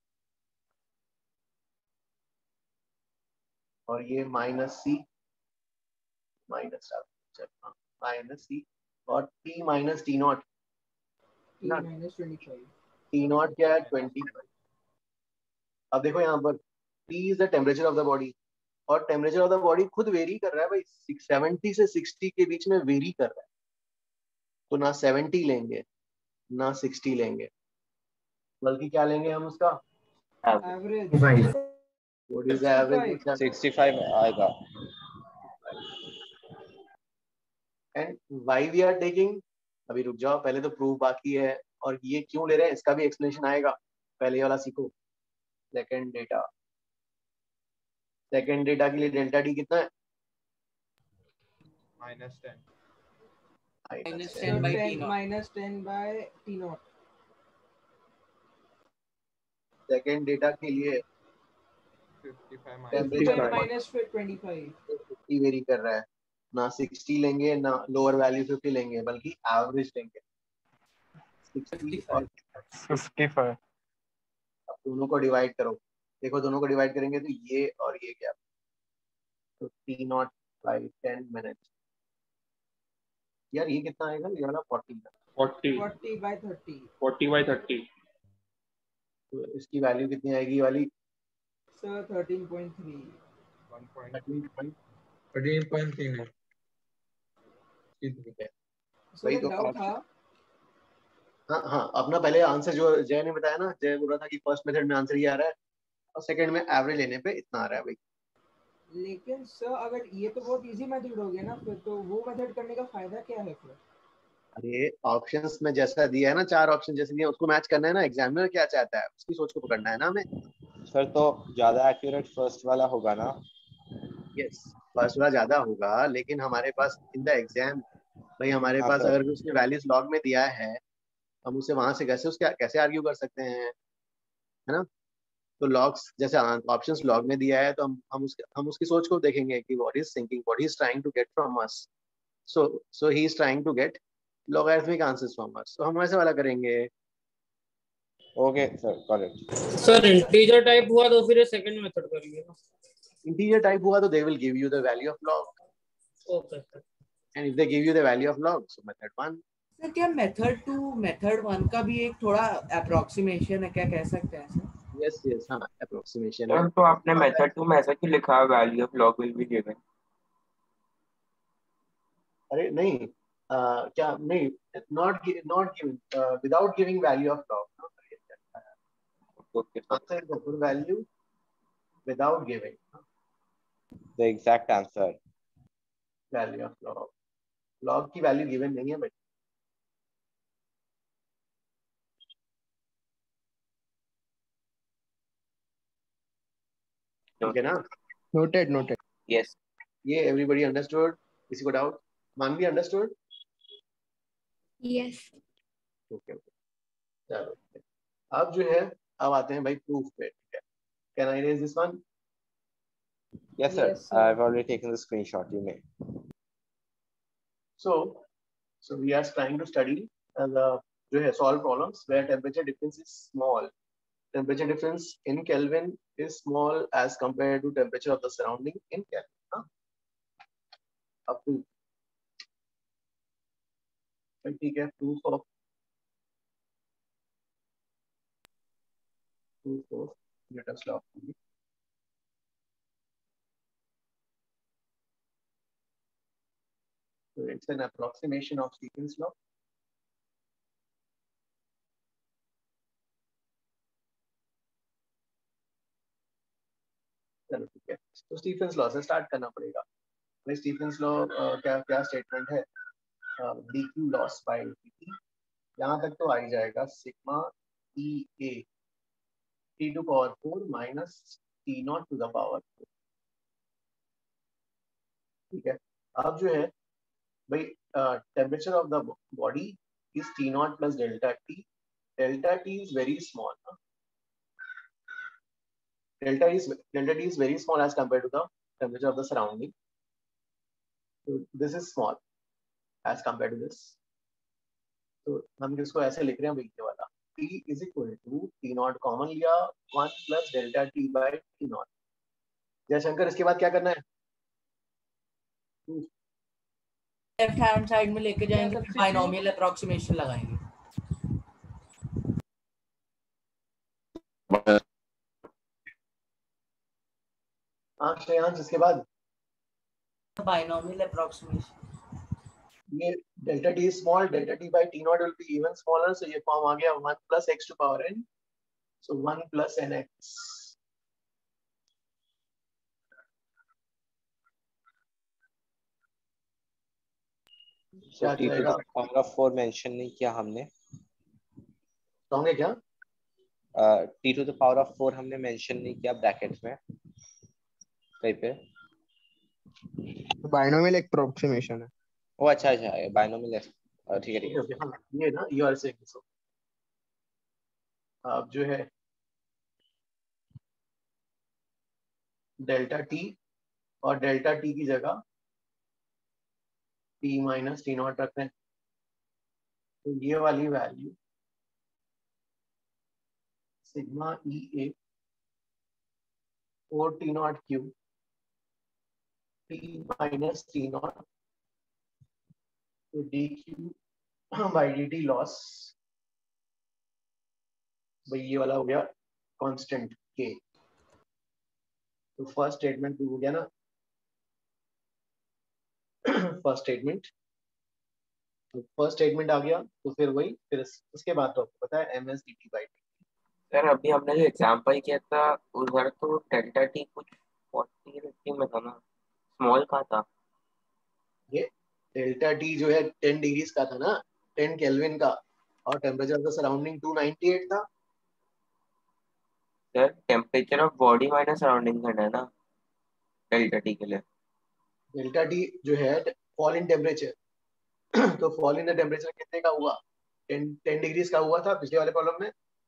और ये minus C minus minus C और T minus T naught. T minus twenty five. T naught क्या है? Twenty five. अब देखो यहाँ पर T is the temperature of the body, और टेम्परेचर ऑफ द बॉडी खुद वेरी कर रहा है भाई, सेवेंटी से सिक्सटी के बीच में वेरी कर रहा है। तो ना सेवेंटी लेंगे ना सिक्सटी लेंगे, बल्कि क्या लेंगे हम उसका average. What is the average? Sixty five आएगा। And why we are taking, अभी रुक जाओ, पहले तो प्रूफ बाकी है, और ये क्यों ले रहे हैं इसका भी एक्सप्लेनेशन आएगा, पहले ये वाला सीखो। सेकंड डेटा सेकंड डेटा के लिए डेल्टा टी कितना है? Minus ten minus ten by T naught. Minus ten by T naught. Second data के लिए fifty five temperature minus twenty five fifty vary कर रहा है, ना सिक्सटी लेंगे ना लोअर वैल्यू फिफ्टी लेंगे, बल्कि एवरेज लेंगे सिक्सटी और फिफ्टी फाइव। अब दोनों को डिवाइड करो, देखो दोनों को डिवाइड करेंगे तो ये और ये क्या, तो T naught by ten minute. यार ये कितना आएगा? ये वाला forty forty forty by thirty. Forty by thirty. तो इसकी वैल्यू कितनी आएगी वाली? Sir thirteen point three. Thirteen point three है। वही तो डाउट था। हाँ हाँ, अपना पहले आंसर जो जय ने बताया ना, जय बोल रहा था कि फर्स्ट मेथड में आंसर ये आ रहा है और सेकंड में एवरेज लेने पे इतना आ रहा है भाई। लेकिन सर अगर ये तो बहुत इजी मेथड हो गया ना, फिर तो वो मेथड करने का फायदा क्या है फिर? अरे ऑप्शंस में जैसा दिया है ना, चार ऑप्शन जैसे दिए, उसको मैच करना है ना। एग्जामिनर क्या चाहता है, उसकी सोच को पकड़ना है ना हमें। सर तो ज्यादा एक्यूरेट फर्स्ट वाला होगा ना? यस, फर्स्ट वाला ज्यादा होगा, लेकिन हमारे पास इन द एग्जाम भाई, हमारे हाँ, पास सर। अगर उसने वैल्यूज लॉग में दिया है, हम उसे वहां से कैसे उसके कैसे आर्ग्यू कर सकते हैं, है ना? तो लॉग्स जैसे ऑप्शंस लॉग में दिया है, तो हम हम उसके हम उसकी सोच को देखेंगे कि what is thinking, what he is trying to get from us. So so he is trying to get logarithmic answers from us, तो हम वैसे वाला करेंगे। Okay sir, correct. Sir integer type हुआ तो फिर सेकंड मेथड करेंगे ना? इंटीजर टाइप हुआ तो they will give you the value of log, okay sir. And if they give you the value of log, so method one. Sir क्या मेथड टू मेथड वन का भी एक थोड़ा अप्रोक्सीमेशन है, क्या कह सकते हैं सर? यस यस, हाँ अप्रोक्सीमेशन है। सर तो आपने मेथड टू में ऐसा क्यों लिखा है value of log will be given? अरे नहीं, uh, क्या नहीं, not not given without giving value of log, okay sir. Answer is the value without giving the exact answer. Value of log. Log की वैल्यू गिवन नहीं है भाई। ठीक है ना? Noted noted. यस। ये एवरीबॉडी अंडरस्टूड? किसी को डाउट? मानवी अंडरस्टूड? यस। ओके ओके, चलो अब जो है, अब आते हैं भाई प्रूफ पे। ठीक है, can I raise this one? Yes, sir. Yes, sir. I've already taken the screenshot. You may. So So we are trying to study uh, the जो है solve problems where temperature difference is small. Temperature difference in Kelvin is small as compared to temperature of the surrounding in Kelvin. Huh? Up to ठीक है proof of proof of Newton's law. So it's an approximation of Stephen's law. चलो ठीक है, तो स्टीफेंस लॉ से स्टार्ट करना पड़ेगा। भाई स्टीफेंस लॉ क्या क्या स्टेटमेंट है? D Q loss by D यहाँ तक तो आ ही जाएगा sigma E A T to power four minus T naught to the power four. ठीक है, अब जो है भाई temperature of the body is T naught plus delta T. Delta T is very small. Delta is delta T is very small as compared to the temperature of the surrounding. So this is small as compared to this. तो हम इसको ऐसे लिख रहे हैं भाई ये वाला T is equal to T naught common लिया one plus delta T by T naught। Jaishankar इसके बाद क्या करना है? लेफ्ट हैंड साइड में लेके जाएंगे, बाइनोमियल अप्रोक्सीमेशन लगाएंगे। हाँ श्रेयांश, इसके बाद बाइनोमियल अप्रोक्सीमेशन। ये delta T small, delta T by T naught will be even smaller, so ये फॉर्म आ गया one plus X to power N, so one plus N X. क्या T to the power of four mention नहीं किया हमने। कहोगे क्या? T to the power of four हमने मेंशन नहीं किया ब्रैकेट्स में कहीं पे। बाइनोमियल अप्रोक्सीमेशन है। ओ अच्छा अच्छा, बाइनोमियल। ठीक है ठीक है, हाँ ये ना यू आर सेइंग सो। अब जो है डेल्टा टी और डेल्टा टी की जगह टी माइनस टी नॉट रखते हैं, तो ये वाली value sigma E A four T naught Q T minus T naught तो dq by dt loss भाई ये वाला हो गया कांस्टेंट k। तो फर्स्ट स्टेटमेंट हो गया ना, फर्स्ट स्टेटमेंट तो फर्स्ट स्टेटमेंट आ गया, तो फिर वही फिर उसके बाद तो आपको पता है M S D T by T. Sir अभी हमने जो एग्जांपल किया था उधर तो डेल्टा टी कुछ फोर्टी फिफ्टी में था ना, स्मॉल का था। ये डेल्टा टी जो है टेन डिग्रीज का था ना, टेन केल्विन का, और temperature of the surrounding two ninety eight था। Sir temperature of body minus surrounding करना है ना डेल्टा टी के लिए। डेल्टा टी जो है फॉल इन टेम्परेचर, तो फॉल इन द टेम्परेचर कितने का हुआ? टेन टेन डिग्रीज का हुआ था पिछले वाले प्रॉब्लम में।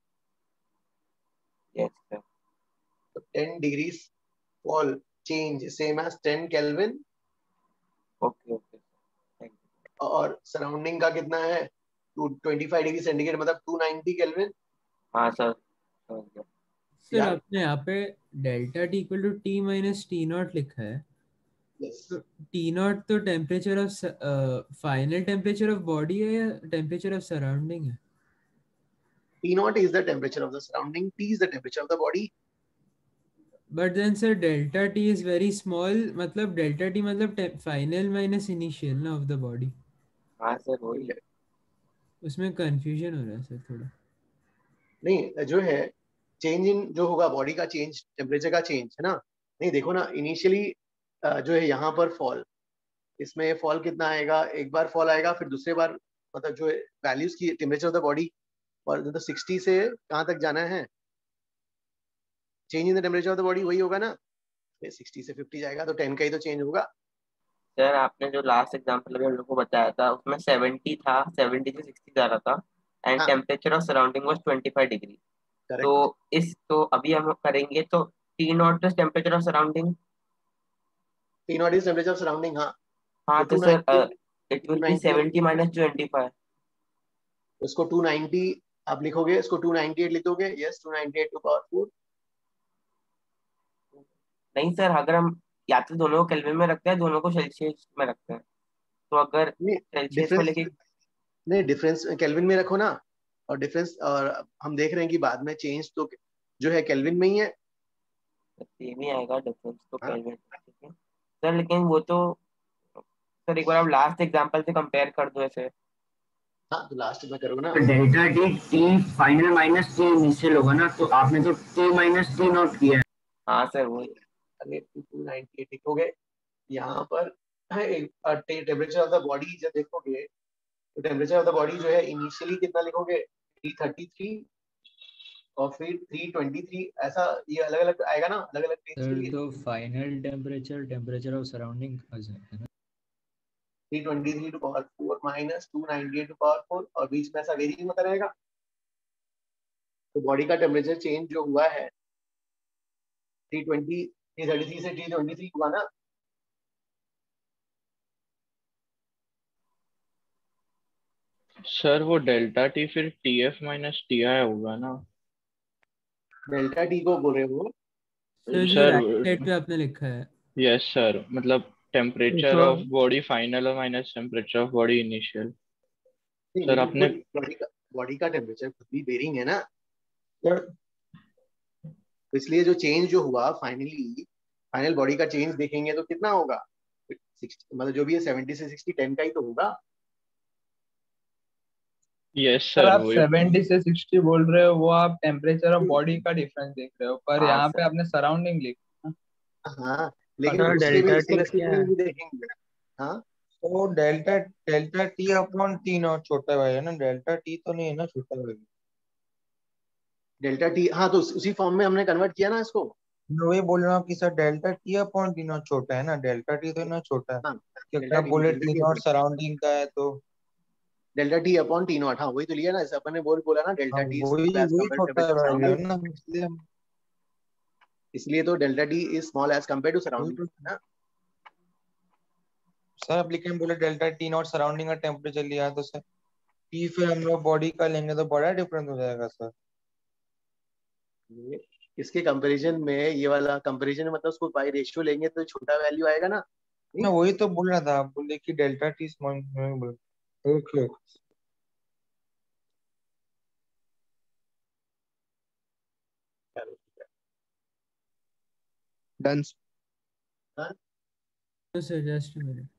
Yes sir. तो ten degrees fall change same as ten kelvin. Okay okay thank you. और सराउंडिंग का कितना है? Two twenty five degree centigrade मतलब टू नाइंटी केल्विन। हाँ सर समझ गया। सर आपने यहाँ पे delta T equal to T minus T naught लिखा है। yes. तो टी नॉट तो temperature of final temperature of body है या टेम्परेचर ऑफ सराउंडिंग है? T naught is the temperature of the surrounding, T is the temperature of the body. But then sir delta T is very small, मतलब delta T मतलब final minus initial ना of the body। हाँ सर वही है। उसमें confusion हो रहा है सर थोड़ा। नहीं जो है चेंज इन जो होगा बॉडी का चेंज, टेम्परेचर का चेंज है ना। नहीं देखो ना इनिशियली जो है यहाँ पर फॉल, इसमें फॉल कितना आएगा? एक बार फॉल आएगा, फिर दूसरे बार मतलब जो वैल्यूज की टेम्परेचर ऑफ द बॉडी और तो सिक्सटी से कहाँ तक जाना है? Change in the temperature of the body वही होगा ना, सिक्सटी से फिफ्टी जाएगा तो टेन का ही तो चेंज होगा। सर आपने जो लास्ट एग्जांपल अभी हम लोग को बताया था उसमें सेवेंटी था, सेवेंटी से सिक्सटी जा रहा था and temperature of surrounding was twenty five degree. तो इस तो अभी हम लोग करेंगे तो T naught plus temperature of surrounding. T naught is temperature of surrounding. हाँ हाँ तो sir it will be seventy minus twenty five. उसको टू नाइंटी आप लिखोगे, इसको टू नाइंटी एट लिख दोगे। Yes, two ninety eight to power four. नहीं सर, अगर हम या तो दोनों को केल्विन में रखते हैं, दोनों को सेल्सियस में रखते हैं। तो अगर सेल्सियस में डिफरेंस लेके नहीं, डिफरेंस केल्विन में रखो ना, और डिफरेंस और हम देख रहे हैं कि बाद में चेंज तो जो है केल्विन में ही है। सेम ही आएगा डिफरेंस तो हाँ? केल्विन। ठीक है सर, लेकिन वो तो सर एक बार आप लास्ट एग्जांपल से कंपेयर कर दो ऐसे। हाँ, तो लास्ट में करो ना। Delta T T final minus T initial होगा ना, तो आपने तो टी माइनस टी नोट किया है। हाँ सर वही। अरे टू नाइंटी एट लिखोगे यहाँ पर, टेम्परेचर ऑफ द बॉडी जब देखोगे तो टेम्परेचर ऑफ द बॉडी जो है इनिशियली कितना लिखोगे, थ्री थर्टी थ्री और फिर थ्री ट्वेंटी थ्री, ऐसा ये अलग अलग आएगा ना, अलग अलग रेंज के लिए। तो final temperature temperature of surrounding है ना, three twenty three to power four minus two ninety eight to power four, और बीच में ऐसा वेरिएशन होता रहेगा। तो बॉडी का टेम्परेचर चेंज जो हुआ है three twenty three thirty three से थ्री ट्वेंटी थ्री हुआ ना। सर वो डेल्टा टी फिर T F minus T I होगा ना। डेल्टा टी को बोल रहे हो सर जो राइट साइड पे आपने लिखा है। यस सर, मतलब टेम्परेचर ऑफ बॉडी फाइनल और minus temperature of body initial. Sir आपने बॉडी का बॉडी का टेम्परेचर खुद भी वेरिंग है ना, तो इसलिए जो चेंज जो हुआ फाइनली, फाइनल बॉडी का चेंज देखेंगे तो कितना होगा, मतलब जो भी है सेवेंटी से सिक्सटी टेन का ही तो होगा। यस सर सर, आप वही सेवेंटी से सिक्सटी बोल रहे हो, वो आप टेम्परेचर ऑफ बॉडी का डिफरेंस देख रहे हो, पर हाँ यहाँ सर। पे आपने सराउंडिंग लिखा। हाँ, लेकिन अगर उसके भी डेल्टा उसके टी उसके क्या लिए है? भी देखेंगे। हाँ, तो delta delta T upon T naught छोटा भाई है ना, डेल्टा टी तो नहीं है ना छोटा भाई। डेल्टा टी, हाँ तो उस- उसी फॉर्म में हमने कन्वर्ट किया ना इसको। मैं वही बोल रहा हूँ कि sir delta T upon T naught छोटा है ना, डेल्टा टी तो ना छोटा है, हाँ, क्योंकि डेल्टा आप टी बोले delta T T naught upon surrounding का है तो delta T upon T naught, हाँ वही तो लिया ना, जैसे अपन ने बोल बोला ना हाँ, डेल्टा टी वही एज वही कंपेयर टू छोटा है भाई है सराउंडिंग, ना, इसलिए हम इसलिए तो delta T is small as compare to वही सराउंडिंग तो ना। सर अब लेकिन बोले डेल्टा टी नॉट सराउंडिंग का टेम्परेचर लिया है, तो सर टी फिर हम लोग बॉडी का लेंगे तो बड़ा डिफरेंस हो जाएगा सर। ये- इसके कंपैरिजन में ये वाला कंपैरिजन मतलब उसको बाई रेशियो लेंगे तो छोटा वैल्यू आएगा ना। मैं वही तो बोल रहा था, आप बोले कि delta T small, okay done. तो sir just a minute.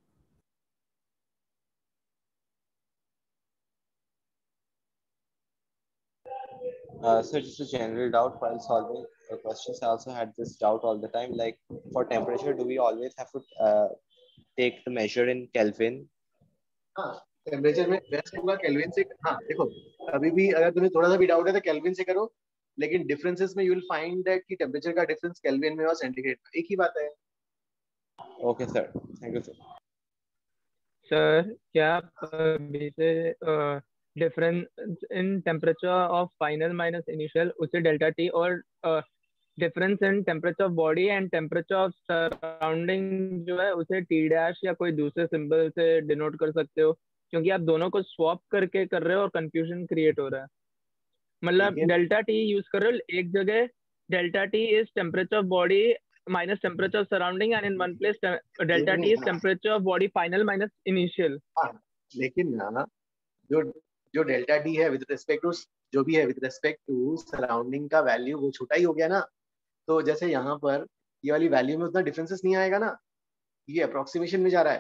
Uh, so just a general doubt while solving the questions, I also had this doubt all the time. Like for temperature, do we always have to uh, take the measure in Kelvin? हाँ, टेम्परेचर में बेस्ट होगा केल्विन से। हाँ देखो, अभी भी अगर तुम्हें थोड़ा सा भी डाउट है तो केल्विन से करो, लेकिन डिफरेंसेस में यू विल फाइंड दैट कि टेम्परेचर का डिफरेंस केल्विन में और सेंटीग्रेड में एक ही बात है। Okay, sir. Thank you, sir. Sir क्या आप अभी से difference in temperature of final minus initial उसे डेल्टा टी और difference in temperature of body and temperature of surrounding जो है उसे टी डैश या कोई दूसरे सिंबल से डिनोट कर सकते हो, क्योंकि आप दोनों को स्वैप करके कर रहे हो और कंफ्यूजन क्रिएट हो रहा है। मतलब डेल्टा टी यूज कर रहे हो एक जगह, delta T is temperature of body minus temperature of surrounding and in one place delta T is temperature of body final minus initial। हाँ, लेकिन ना जो जो डेल्टा टी है विद रिस्पेक्ट टू जो भी है विद रिस्पेक्ट टू सराउंडिंग का वैल्यू वो छोटा ही हो गया ना, तो जैसे यहाँ पर ये वाली वैल्यू में उतना डिफरेंसेस नहीं आएगा ना, ये अप्रोक्सीमेशन में जा रहा है।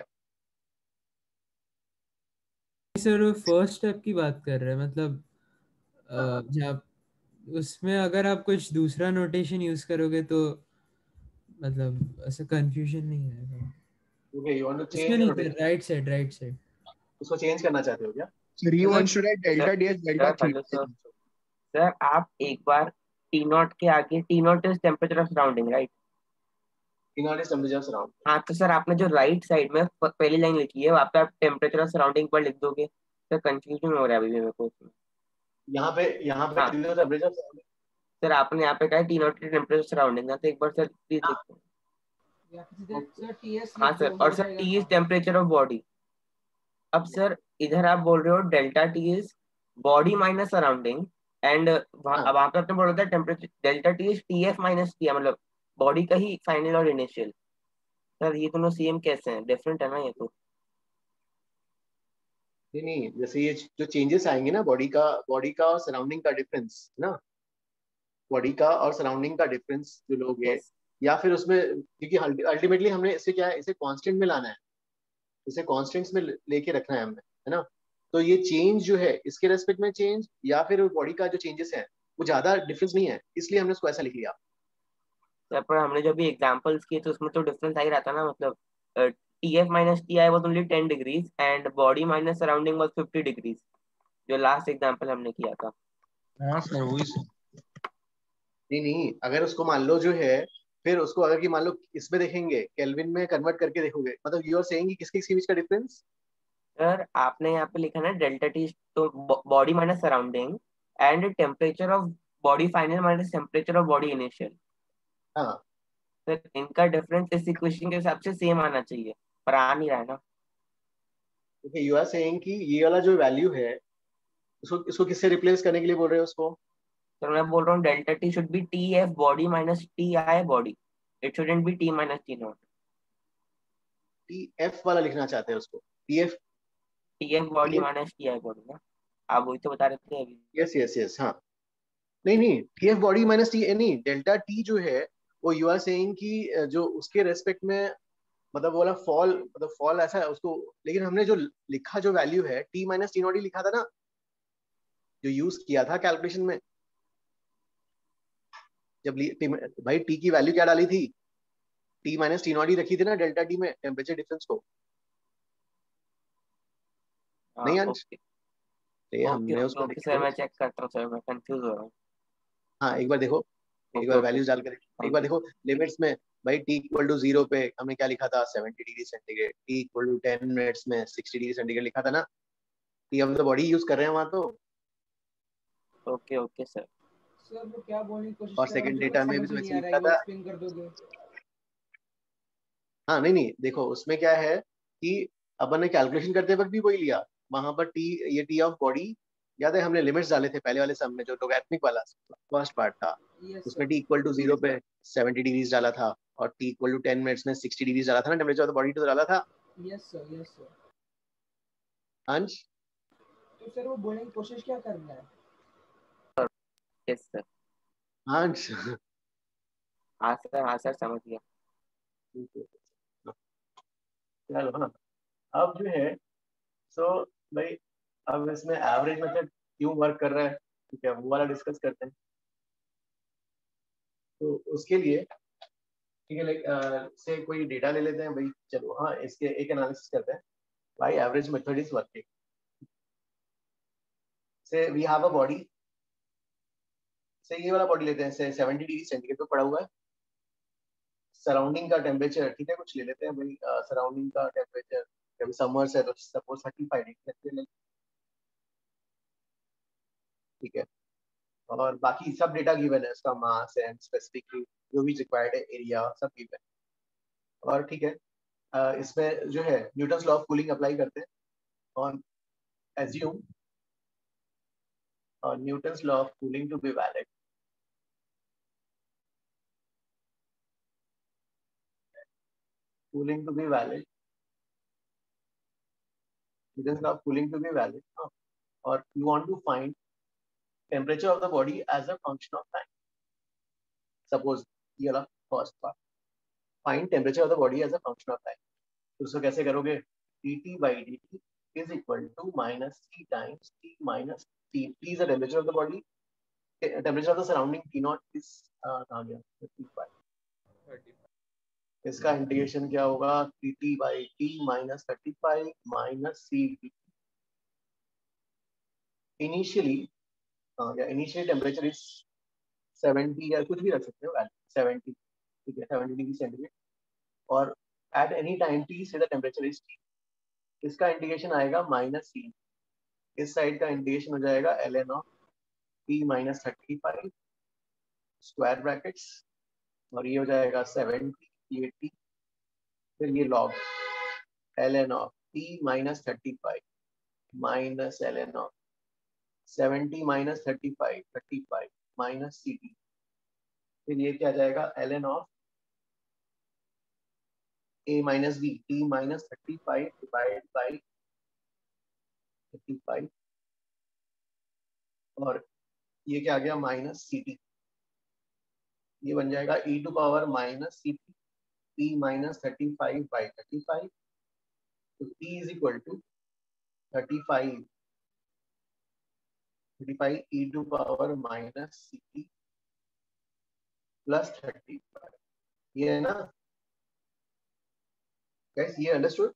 सर फर्स्ट स्टेप की बात कर रहे हैं, मतलब जब उसमें अगर आप कुछ दूसरा नोटेशन यूज करोगे तो मतलब ऐसा कंफ्यूजन नहीं आएगा। Okay, you want to change इसमें the नहीं, notation? Right side right side उसको चेंज करना चाहते हो क्या? So he wants to write delta D as delta sir hello sir, sir आप एक बार टी नॉट के आगे, T naught is temperature of surrounding right, T naught is temperature of surrounding. हाँ तो सर आपने जो राइट साइड में प- पहली लाइन लिखी है वहाँ पे आप टेम्परेचर ऑफ सराउंडिंग पर लिख दोगे। सर कंफ्यूजन हो रहा है अभी भी मेरे को उसमें। यहाँ पे यहाँ पे हाँ T naught temperature of surrounding. Sir आपने यहाँ पे कहा टी नॉट टेम्परेचर सराउंडिंग ना, तो एक बार सर प्लीज लिखो। सर टीएस हाँ सर, और sir T is temperature of body. अब सर इधर आप बोल रहे हो delta T is body minus surrounding and वहां पे आपने बोला था temperature delta T is T F minus T, मतलब बॉडी का ही फाइनल और इनिशियल। सर ये दोनों सेम कैसे हैं? डिफरेंट है ना ये तो। नहीं नहीं, जैसे ये जो चेंजेस आएंगे ना बॉडी का बॉडी का और सराउंडिंग का डिफरेंस ना, बॉडी का और सराउंडिंग का डिफरेंस जो लोगे yes. या फिर उसमें, क्योंकि अल्टीमेटली हमने इसे क्या है, इसे कांस्टेंट में लाना है, इसे कांस्टेंट्स में लेके रखना है हमने, है ना। तो ये चेंज जो है इसके रेस्पेक्ट में चेंज या फिर बॉडी का जो चेंजेस है वो ज्यादा डिफरेंस नहीं है, इसलिए हमने उसको ऐसा लिख लिया। सर पर हमने जो भी एग्जांपल्स किए तो उसमें तो डिफरेंस आ ही रहा था ना, मतलब T F minus T I was only ten degrees and body minus surrounding was fifty degrees, जो लास्ट एग्जांपल हमने किया था। हाँ सर वही सर। नहीं नहीं, अगर उसको मान लो जो है, फिर उसको अगर कि मान लो इसमें देखेंगे केल्विन में कन्वर्ट करके देखोगे, मतलब यू आर सेइंग कि किसके किसके बीच का डिफरेंस। सर आपने यहाँ पे लिखा ना डेल्टा टी तो body minus surrounding and temperature of body final minus temperature of body initial. हाँ सर इनका डिफरेंस इस इक्वेशन के हिसाब से सेम आना चाहिए, पर आ नहीं रहा है ना। ओके, यू आर सेइंग कि ये वाला जो वैल्यू है उसको इसको किससे रिप्लेस करने के लिए बोल रहे हो उसको। सर मैं बोल रहा हूँ delta T should be T F body minus T I body, it shouldn't be T minus T naught. T F वाला लिखना चाहते हैं उसको, T F T F body minus T I body ना, आप वही तो बता रहे थे अभी। यस यस यस हाँ, नहीं नहीं, T F body minus T नहीं, डेल्टा टी जो है वो यू आर सेइंग कि जो उसके रेस्पेक्ट में, मतलब वो वाला फॉल, मतलब फॉल ऐसा है उसको, लेकिन हमने जो लिखा जो वैल्यू है टी माइनस टी नॉट ही लिखा था ना, जो यूज किया था कैलकुलेशन में। जब भाई टी की वैल्यू क्या डाली थी, टी माइनस टी नॉट ही रखी थी ना डेल्टा टी में टेम्परेचर डिफरेंस को। हाँ, नहीं अंश, ओके हमने ओके उसको ओके सर, मैं चेक करता हूँ सर, मैं कंफ्यूज हो रहा हूँ। हाँ एक बार देखो, एक बार वैल्यूज डाल कर एक बार देखो लिमिट्स में। भाई टी इक्वल टू जीरो पे हमने क्या लिखा था, seventy degree centigrade. T equal to ten minutes में सिक्सटी डिग्री सेंटीग्रेड लिखा था ना। टी हम तो बॉडी यूज कर रहे हैं वहां तो। Okay okay sir. सर वो क्या बोलने की कोशिश और कर रहा हूँ, सेकंड मुझे डेटा कुछ में भी समझ तो नहीं वैसे आ रहा लिखा है, वो था। एक्सप्लेन कर दोगे? हाँ नहीं नहीं, देखो उसमें क्या है कि अपन ने कैलकुलेशन करते वक्त भी वही लिया वहां पर। टी ये टी ऑफ बॉडी, याद है हमने लिमिट्स डाले थे पहले वाले सम में, जो लोगैरिथमिक वाला फर्स्ट पार्ट था, उसमें टी इक्वल टू जीरो पे सेवेंटी डिग्रीज डाला था और T equal to ten minutes में सिक्सटी डिग्रीज डाला था ना, टेम्परेचर ऑफ द बॉडी तो डाला था। Yes sir yes sir. Ansh तो सर वो बोलने की कोशिश क्या कर रहा है? Yes sir. अंश हाँ सर, हाँ सर समझ गया। चलो हाँ, अब जो है सो भाई अब इसमें एवरेज मेथड क्यों वर्क कर रहा है, ठीक है, वो वाला डिस्कस करते हैं। तो उसके लिए ठीक है, लाइक से कोई डेटा ले लेते हैं भाई, चलो हाँ इसके एक एनालिसिस करते हैं। भाई average method is working. Say we have a body, say ये वाला बॉडी लेते हैं, से सेवेंटी डिग्री सेंटीग्रेड पे पड़ा हुआ है। सराउंडिंग का टेम्परेचर ठीक है कुछ ले लेते हैं भाई, सराउंडिंग का टेम्परेचर कभी समर्स है तो सपोज थर्टी फाइव डिग्री, ठीक है। और बाकी सब डेटा गिवन है, उसका मास एंड स्पेसिफिक जो भी रिक्वायर्ड है, एरिया सब गिवन है। और ठीक है, इसमें जो है Newton's law of cooling apply करते हैं ऑन एज्यूम और Newton's law of cooling to be valid. Cooling to be valid, Newton's law of cooling to be valid, और you want to find temperature of the body as a function of time. Suppose ये वाला first part, find temperature of the body as a function of time. तो उसको कैसे करोगे, dt by dt is equal to minus t times t minus t. T is the temperature of the body, temperature of the surrounding T naught is कहाँ गया thirty-five. इसका इंटीग्रेशन क्या होगा, dt by t minus thirty-five minus c dt. Initially या इनिशियल टेम्परेचर इज सेवेंटी या कुछ भी रख सकते हो वैल्यू सेवेंटी, ठीक है, सेवेंटी डिग्री सेंटीग्रेड। और at any time T say the temperature is T. इसका इंटीग्रेशन आएगा माइनस सी, इस साइड का इंटीग्रेशन हो जाएगा L N of T minus thirty five square brackets, और ये हो जाएगा सेवेंटी, ये टी, फिर ये log L N of T minus thirty-five minus ln of seventy minus thirty-five, thirty-five minus C T. फिर ये क्या जाएगा ln of A minus B, T minus thirty-five divided by thirty-five और ये क्या आ गया माइनस सी टी. ये बन जाएगा e to power minus C T T minus thirty five by thirty five. तो t इज equal to thirty five thirty five e to power minus C T plus thirty five. ये है ना गाइस, ये अंडरस्टूड.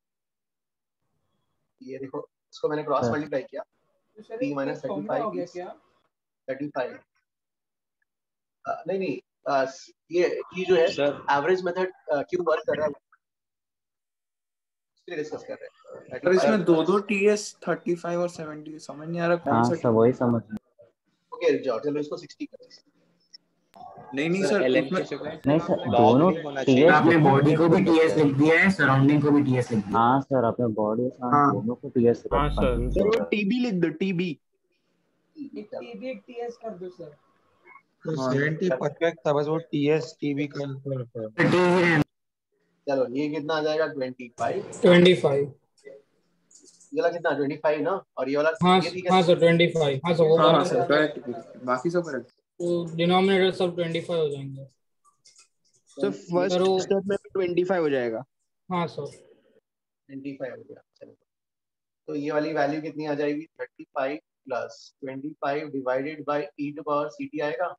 ये देखो इसको मैंने क्रॉस मल्टीप्लाई किया t minus thirty five thirty five. नहीं नहीं uh, ये ये जो है एवरेज मेथड क्यों वर्क कर रहा है इसलिए डिस्कस कर रहे हैं. पर इसमें दो दो टीएस थर्टी फाइव और सेवेंटी समझ नहीं आ रहा कौन सा. हाँ सब वही समझ. ओके रुक जाओ, चलो इसको सिक्सटी कर. नहीं नहीं सर उसमें नहीं सर दोनों टीएस. आपने बॉडी को भी टीएस लिख दिया है, सराउंडिंग को भी टीएस लिख दिया. हाँ सर आपने बॉडी और सराउंडिंग दोनों को टीएस. हाँ सर सर टीबी लिख दो. टीबी टीबी एक टीएस कर दो सर. तो सेवेंटी परफेक्ट था, बस वो टीएस टीबी का कर. चलो ये कितना आ जाएगा ट्वेंटी फाइव. ट्वेंटी फाइव ये वाला कितना ट्वेंटी फाइव ना, और ये वाला हाँ ये ठीक है. हाँ सर ट्वेंटी फाइव. हाँ सर वो हाँ सर करेक्ट. बाकी सब करेक्ट. तो डिनोमिनेटर सब ट्वेंटी फाइव हो जाएंगे. तो फर्स्ट स्टेप में ट्वेंटी फाइव हो जाएगा. हाँ सर ट्वेंटी फाइव हो गया. चलो तो ये वाली वैल्यू कितनी आ जाएगी thirty five plus twenty five divided by e to power ct आएगा.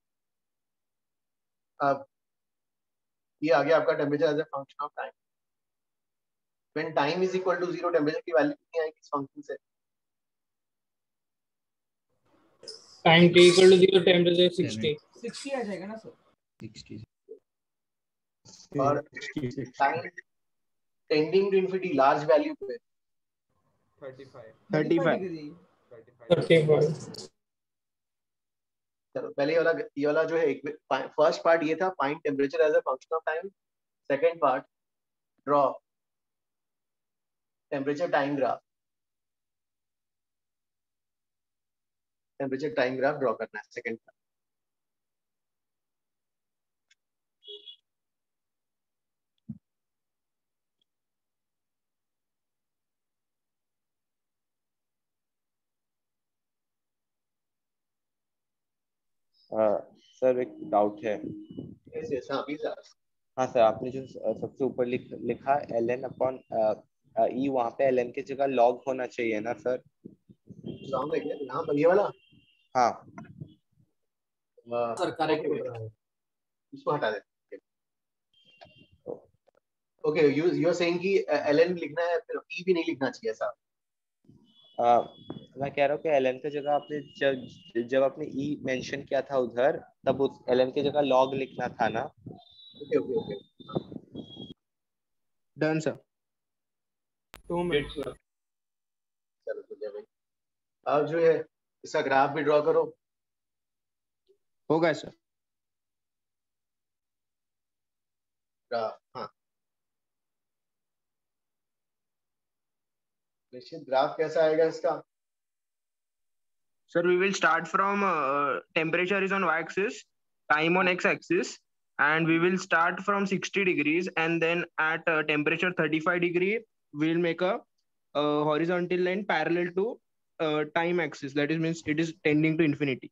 अब ये आ गया आपका temperature as a function of time. When time is equal to zero temperature की वैल्यू कितनी आएगी इस फंक्शन से. Time t equal to zero temperature sixty sixty आ जाएगा ना सर. सिक्सटी और time tending to infinity large value पे thirty five thirty five thirty five. चलो पहले ये वाला ये वाला जो है फर्स्ट पार्ट ये था find temperature as a function of time. Second part draw temperature time graph. Temperature time graph draw करना है सेकंड पार्ट. सर एक डाउट है. यस यस हाँ प्लीज. हाँ सर आपने जो सबसे ऊपर लिख लिखा एल एन अपॉन ई, वहाँ पे एल एन की जगह लॉग होना चाहिए ना सर. लॉग है क्या यहाँ पर ये वाला. हाँ सर करेक्ट बोल रहा है. इसको हटा दे. Okay you you are saying कि एल एन लिखना है फिर ई भी नहीं लिखना चाहिए ऐसा. आ, मैं कह रहा हूँ कि एल की जगह आपने जब जब आपने ई मेंशन किया था उधर, तब उस एल की जगह लॉग लिखना था ना. Okay okay okay done sir. Two minutes. चलो तो जब अब जो है इसका ग्राफ भी ड्रॉ करो. होगा सर ग्राफ. हाँ निश्चित ग्राफ कैसा आएगा इसका. Sir, we will start from uh, temperature is on y-axis, time on x-axis, and we will start from sixty degrees, and then at uh, temperature thirty-five degree, we'll make a uh, horizontal line parallel to uh, time axis. That is means it is tending to infinity.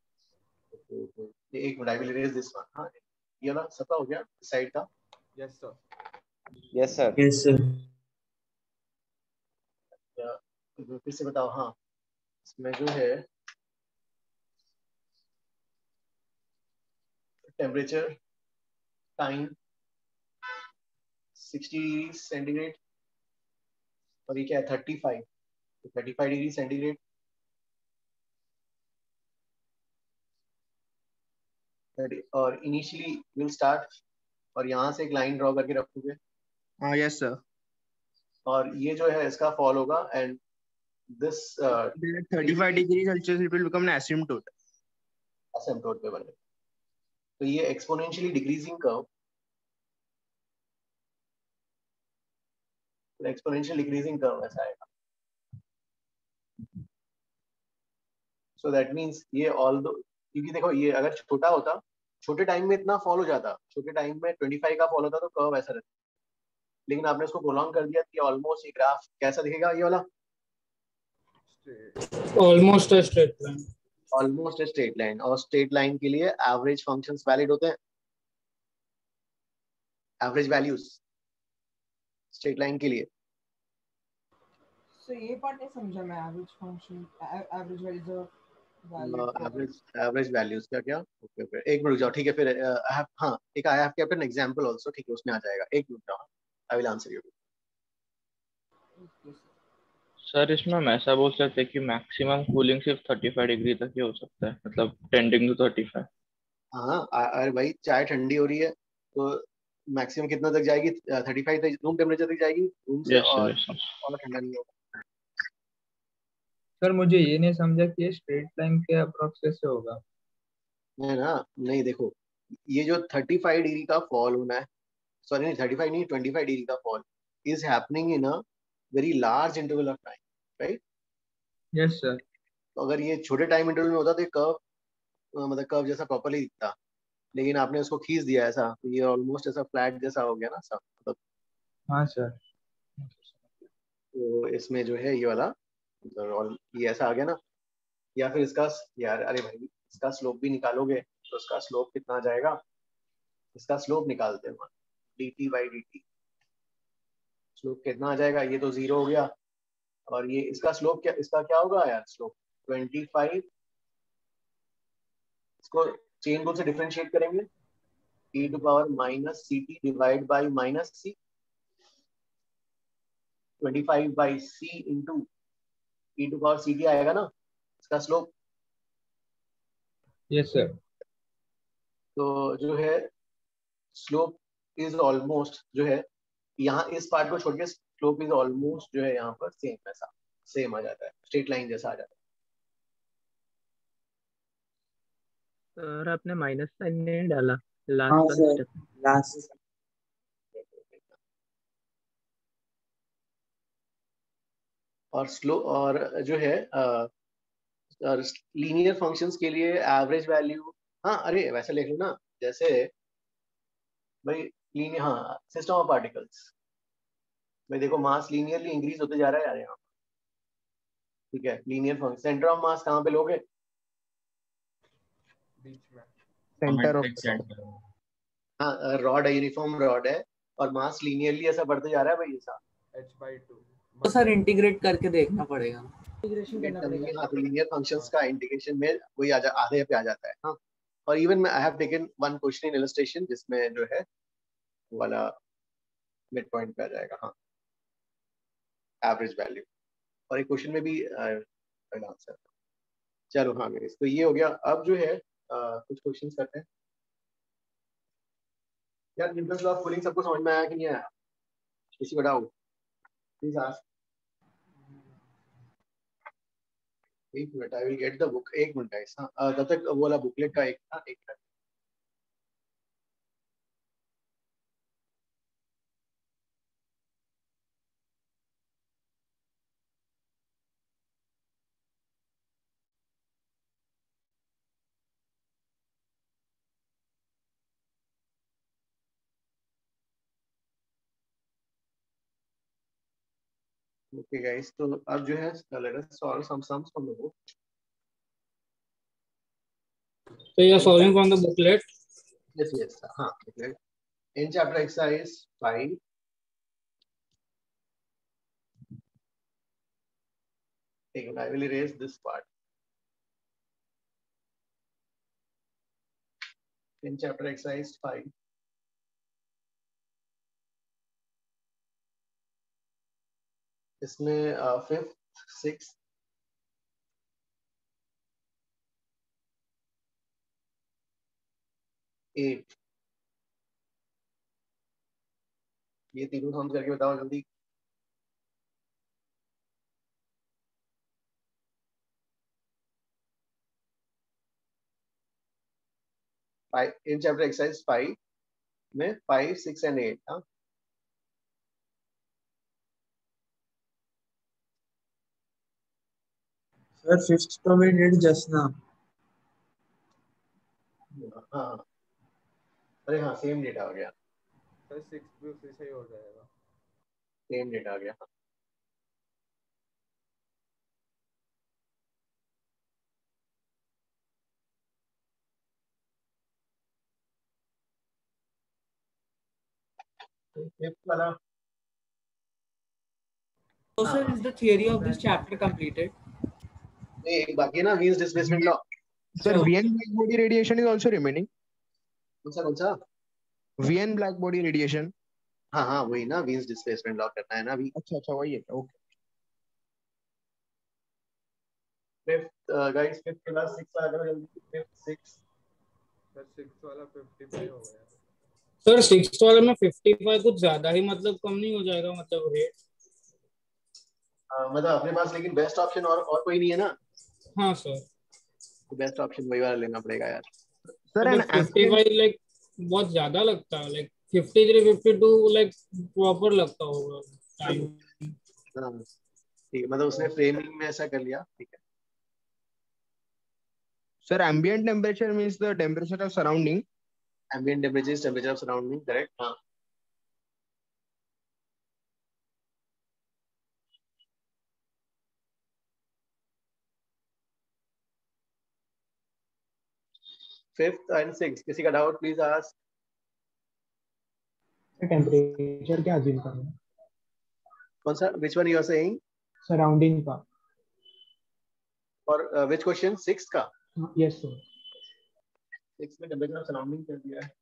एक minute, I will erase this one. हाँ ये ना सबका हो गया साइड का. Yes sir. Yes sir. Yes sir. फिर से बताओ. हाँ इसमें जो है टेम्परेचर टाइम सिक्सटी सेंटीग्रेड और ये क्या है थर्टी फाइव. तो थर्टी फाइव डिग्री सेंटीग्रेड और इनिशियली विल स्टार्ट और यहाँ से एक लाइन ड्रॉ करके रखोगे. हाँ यस सर. और ये जो है इसका फॉल होगा and this uh, thirty-five degrees Celsius it will become an asymptote. asymptote पे बने. तो ये exponentially decreasing curve exponential decreasing curve ऐसा आएगा। सो दैट मीन्स ये ऑल दो, क्योंकि देखो ये अगर छोटा होता, छोटे टाइम में इतना फॉल हो जाता, छोटे टाइम में ट्वेंटी फाइव का फॉल होता तो कर्व ऐसा रहता, लेकिन आपने इसको प्रोलॉन्ग कर दिया कि ऑलमोस्ट ये ग्राफ कैसा दिखेगा, ये वाला almost a straight line, almost straight line. और स्ट्रेट लाइन के लिए एवरेज फंक्शंस वैलिड होते हैं, एवरेज वैल्यूज स्ट्रेट लाइन के लिए। सो ये पार्ट नहीं समझा मैं, average function, average values of average average values क्या क्या ओके ओके एक मिनट जाओ, ठीक है। फिर आई हैव, हाँ एक I have kept an example also, ठीक है, उसमें आ जाएगा। एक मिनट जाओ, I will answer you. Sir इसमें हम ऐसा बोल सकते हैं कि मैक्सिमम कूलिंग सिर्फ थर्टी फाइव डिग्री तक ही हो सकता है, मतलब टेंडिंग टू थर्टी फाइव। हाँ अरे भाई चाय ठंडी हो रही है तो मैक्सिमम कितना तक जाएगी, थर्टी फाइव तक रूम टेम्परेचर तक जाएगी रूम से, yes, और yes, yes. और ठंडा नहीं होगा। सर मुझे ये नहीं समझा कि ये स्ट्रेट लाइन के अप्रोक्स कैसे होगा। है ना, नहीं देखो ये जो थर्टी फाइव डिग्री का फॉल होना है, सॉरी नहीं थर्टी फाइव नहीं ट्वेंटी फाइव डिग्री का fall is happening in a very large interval of time, right? Yes sir. तो अगर ये छोटे टाइम इंटरवल में होता तो कर्व मतलब कर्व जैसा प्रॉपर्ली दिखता, लेकिन आपने उसको खींच दिया ऐसा, तो ये ऑलमोस्ट ऐसा फ्लैट जैसा हो गया ना सब, मतलब हाँ सर। तो इसमें जो है ये वाला और ये ऐसा आ गया ना, या फिर इसका यार अरे भाई इसका स्लोप भी निकालोगे तो इसका स्लोप कितना आ जाएगा, इसका स्लोप निकालते हैं D T by D T, slope कितना आ जाएगा, ये तो जीरो हो गया, और ये इसका स्लोप क्या, इसका क्या होगा यार स्लोप ट्वेंटी फाइव, इसको चेन रूल से डिफरेंशिएट करेंगे e to power minus C T divide by minus C, twenty five by C into e to power C T आएगा ना इसका स्लोप। Yes sir. तो जो है स्लोप इज ऑलमोस्ट जो है यहाँ इस पार्ट को छोड़ के स्लोप इज ऑलमोस्ट जो है यहाँ पर सेम, ऐसा सेम आ जाता है, स्ट्रेट लाइन जैसा आ जाता है। सर आपने माइनस साइन नहीं डाला हाँ लास्ट वाला सर, स्टेप। लास्ट और स्लो और जो है लीनियर फंक्शंस के लिए एवरेज वैल्यू, हाँ अरे वैसे लिख लो ना, जैसे भाई लीनियर, हाँ सिस्टम ऑफ पार्टिकल्स, भाई देखो मास लीनियरली इंक्रीज होते जा रहा है यार यहाँ, ठीक है, linear function centre of mass कहाँ पे लोगे, सेंटर ऑफ, हाँ रॉड है, यूनिफॉर्म रॉड है और मास लीनियरली ऐसा बढ़ते जा रहा है भाई ऐसा, h by टू तो सर इंटीग्रेट करके देखना पड़ेगा, इंटीग्रेशन करना पड़ेगा। हाँ तो लीनियर फंक्शंस का इंटीग्रेशन में वही आ जा आधे पे आ जाता है। हाँ और इवन मैं I have taken one question in illustration जिसमें जो है वाला मिड पॉइंट पे आ जाएगा, हाँ एवरेज वैल्यू, और एक क्वेश्चन में भी आंसर। चलो हाँ गाइस तो ये हो गया। अब जो है uh, कुछ क्वेश्चंस करते हैं यार। न्यूटन्स लॉ ऑफ कूलिंग सबको समझ में आया कि नहीं आया, किसी को डाउट प्लीज आस्क। एक minute I will get the book, एक मिनट गाइस। हाँ तब तक वो वाला बुकलेट का एक था, एक था ओके गाइस। तो अब जो है let us solve some sums from the book. So you are solving from the booklet? Yes, yes, हाँ booklet. In chapter exercise five, take I will erase this part. In chapter exercise five, इसमें फिफ्थ सिक्स एट ये तीनों सॉल्व करके बताओ जल्दी। इन चैप्टर एक्सरसाइज फाइव में फाइव सिक्स एंड एट। हाँ सर फिफ्थ तो we did just now. हाँ अरे हाँ सेम डेट आ गया, सर सिक्स भी उसी से ही हो जाएगा। सेम डेट आ गया। फिफ्थ वाला So sir, is the theory of this chapter completed? एक बाकी है ना, Wien's displacement law। Sir, V N black body radiation is also remaining. कौन सा कौन सा? V N black body radiation. हाँ हाँ वही ना, Wien's displacement law करना है ना अभी। अच्छा अच्छा वही है, ओके। फिफ्थ गाइस, फिफ्थ के बाद सिक्स वाला जल्दी, फिफ्थ सिक्स। सर सिक्स वाला फिफ्टी फाइव हो गया। सर सिक्स वाले में फिफ्टी फाइव कुछ ज्यादा ही मतलब कम नहीं हो जाएगा मतलब रेट? मतलब अपने पास लेकिन बेस्ट ऑप्शन और और कोई नहीं है ना? हाँ सर, तो बेस्ट ऑप्शन वही वाला लेना पड़ेगा यार। Sir and fifty five like बहुत ज्यादा लगता है, like fifty three fifty two like proper लगता होगा टाइम। हाँ ठीक है, मतलब उसने फ्रेमिंग में ऐसा कर लिया, ठीक है। Sir, ambient temperature means the temperature of surrounding. Ambient temperature is temperature of surrounding, correct? हाँ। फिफ्थ एंड सिक्स, किसी का डाउट प्लीज आस्क। टेम्परेचर क्या अज्यूम करना है? कौन सा, which one you are saying? Surrounding का। और which question? सिक्स का? Yes sir. सिक्स में टेम्परेचर ऑफ सराउंडिंग कर दिया है।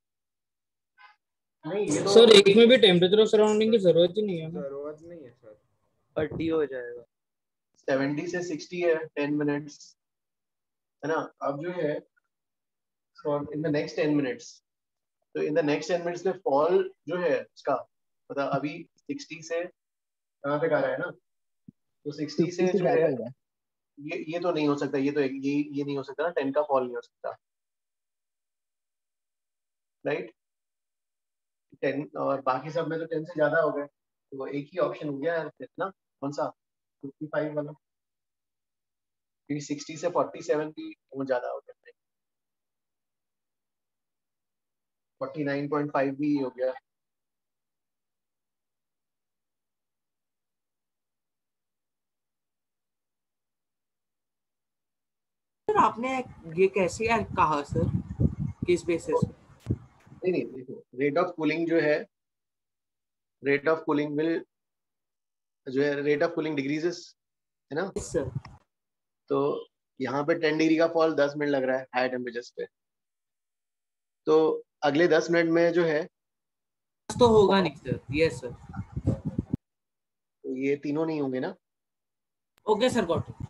नहीं ये तो सर एक में भी टेम्परेचर ऑफ सराउंडिंग की जरूरत ही नहीं है। जरूरत नहीं है सर, थर्टी हो जाएगा। सेवेंटी से सिक्सटी है, टेन मिनट्स है ना। अब जो है in the next ten minutes, तो in the next ten minutes में फॉल जो है उसका मतलब अभी सिक्सटी से कहाँ पे आ रहा है ना, तो सिक्सटी से जो है ये ये तो नहीं हो सकता, ये तो ये ये नहीं हो सकता ना, टेन का फॉल नहीं हो सकता, राइट। टेन और बाकी सब में तो टेन से ज्यादा हो गए, तो वो एक ही ऑप्शन हो गया यार ना, कौन सा? फिफ्टी फाइव वाला, क्योंकि सिक्सटी से फोर्टी सेवन भी बहुत ज्यादा हो गया, फोर्टी नाइन पॉइंट फाइव भी हो गया। सर आपने ये कैसे यार कहा सर, किस बेसिस पे? नहीं नहीं देखो, रेट ऑफ कूलिंग जो है, रेट ऑफ कूलिंग विल जो है रेट ऑफ कूलिंग डिक्रीजेस है ना सर। तो यहाँ पे टेन डिग्री का फॉल दस मिनट लग रहा है हाई टेम्परेचर पे, तो अगले दस मिनट में जो है तो होगा नहीं सर। यस सर, तो ये तीनों नहीं होंगे ना। Okay sir, got it.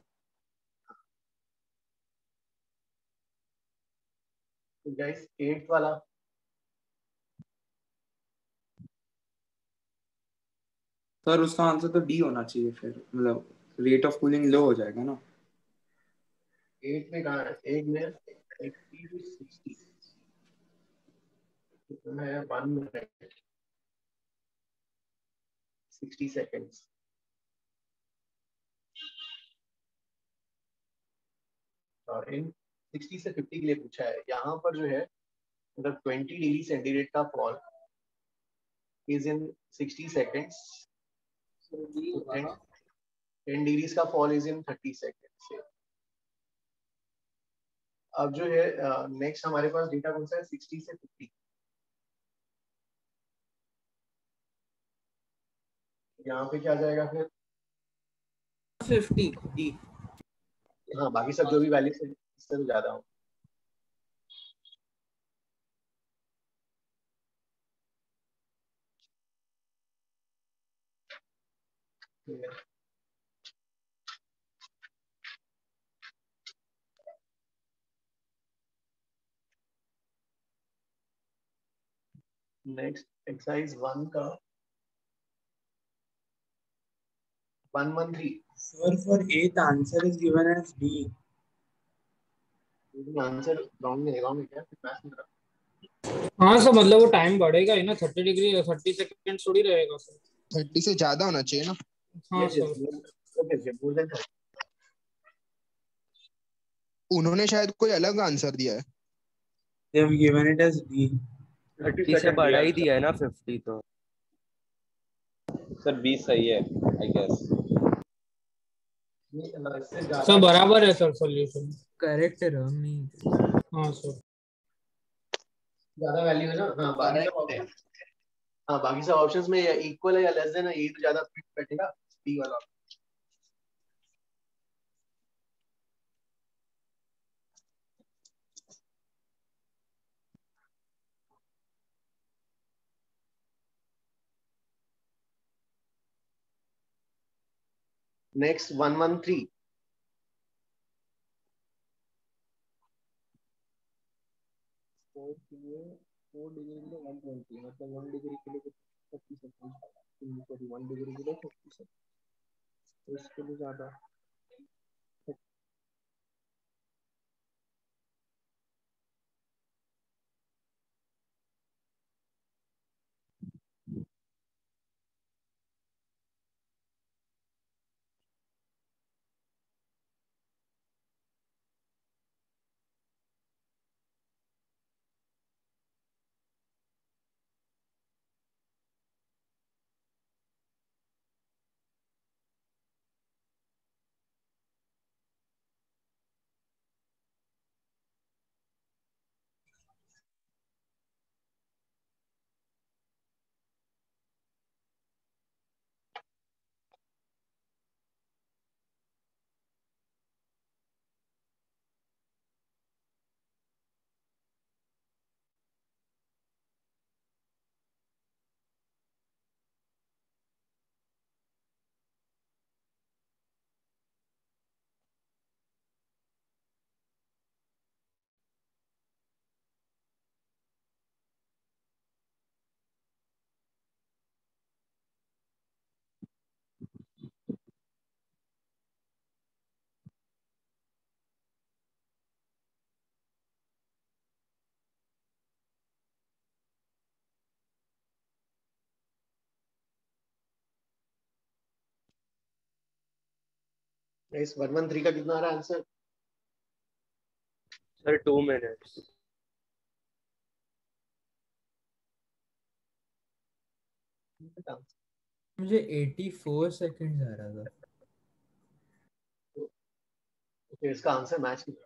Guys eight वाला, सर उसका आंसर तो डी होना चाहिए फिर, मतलब रेट ऑफ कूलिंग लो हो जाएगा ना। एट में कहाँ है? एट में एट्टी टू सिक्सटी कितना है? One minute sixty seconds. और इन सिक्सटी से फिफ्टी के लिए पूछा है, यहाँ पर जो है मतलब ट्वेंटी डिग्री सेंटीग्रेड का fall is in sixty seconds, ten degrees का fall is in thirty seconds. अब जो है नेक्स्ट uh, हमारे पास डेटा कौन सा है? सिक्सटी से फिफ्टी। यहाँ पे क्या जाएगा फिर? Fifty D. हाँ बाकी सब जो भी वैल्यू से इससे तो ज्यादा हो। नेक्स्ट एक्सरसाइज वन का one one three. Sir, for eighth answer is given as D. Answer wrong है, रॉन्ग है क्या? मैथ में हाँ सर, मतलब वो टाइम बढ़ेगा ही ना, थर्टी डिग्री थर्टी सेकेंड थोड़ी रहेगा सर। थर्टी से ज्यादा होना चाहिए ना। हाँ yes, सर। yes, okay, okay, more than that. उन्होंने शायद कोई अलग आंसर दिया है। They have given it as D. Thirty से बड़ा ही दिया है ना फिफ्टी तो। सर बी सही है आई गेस। सर बराबर है सर सॉल्यूशन। करेक्ट है रॉन्ग नहीं। हाँ सर ज्यादा वैल्यू है ना। हाँ बाकी सब ऑप्शन हाँ बाकी सब ऑप्शंस में इक्वल है या लेस देन है, यही तो ज्यादा फिट बैठेगा डी वाला। Next one one three. Four degree के लिए वन ट्वेंटी मतलब वन डिग्री के लिए thirty second sorry one degree के लिए फिफ्टी सेकंड तो इसके लिए ज्यादा। इस वन वन थ्री का कितना आ रहा है आंसर? Sir two minutes. मुझे एटी फोर सेकंड्स आ रहा था। ओके इसका आंसर मैच किया।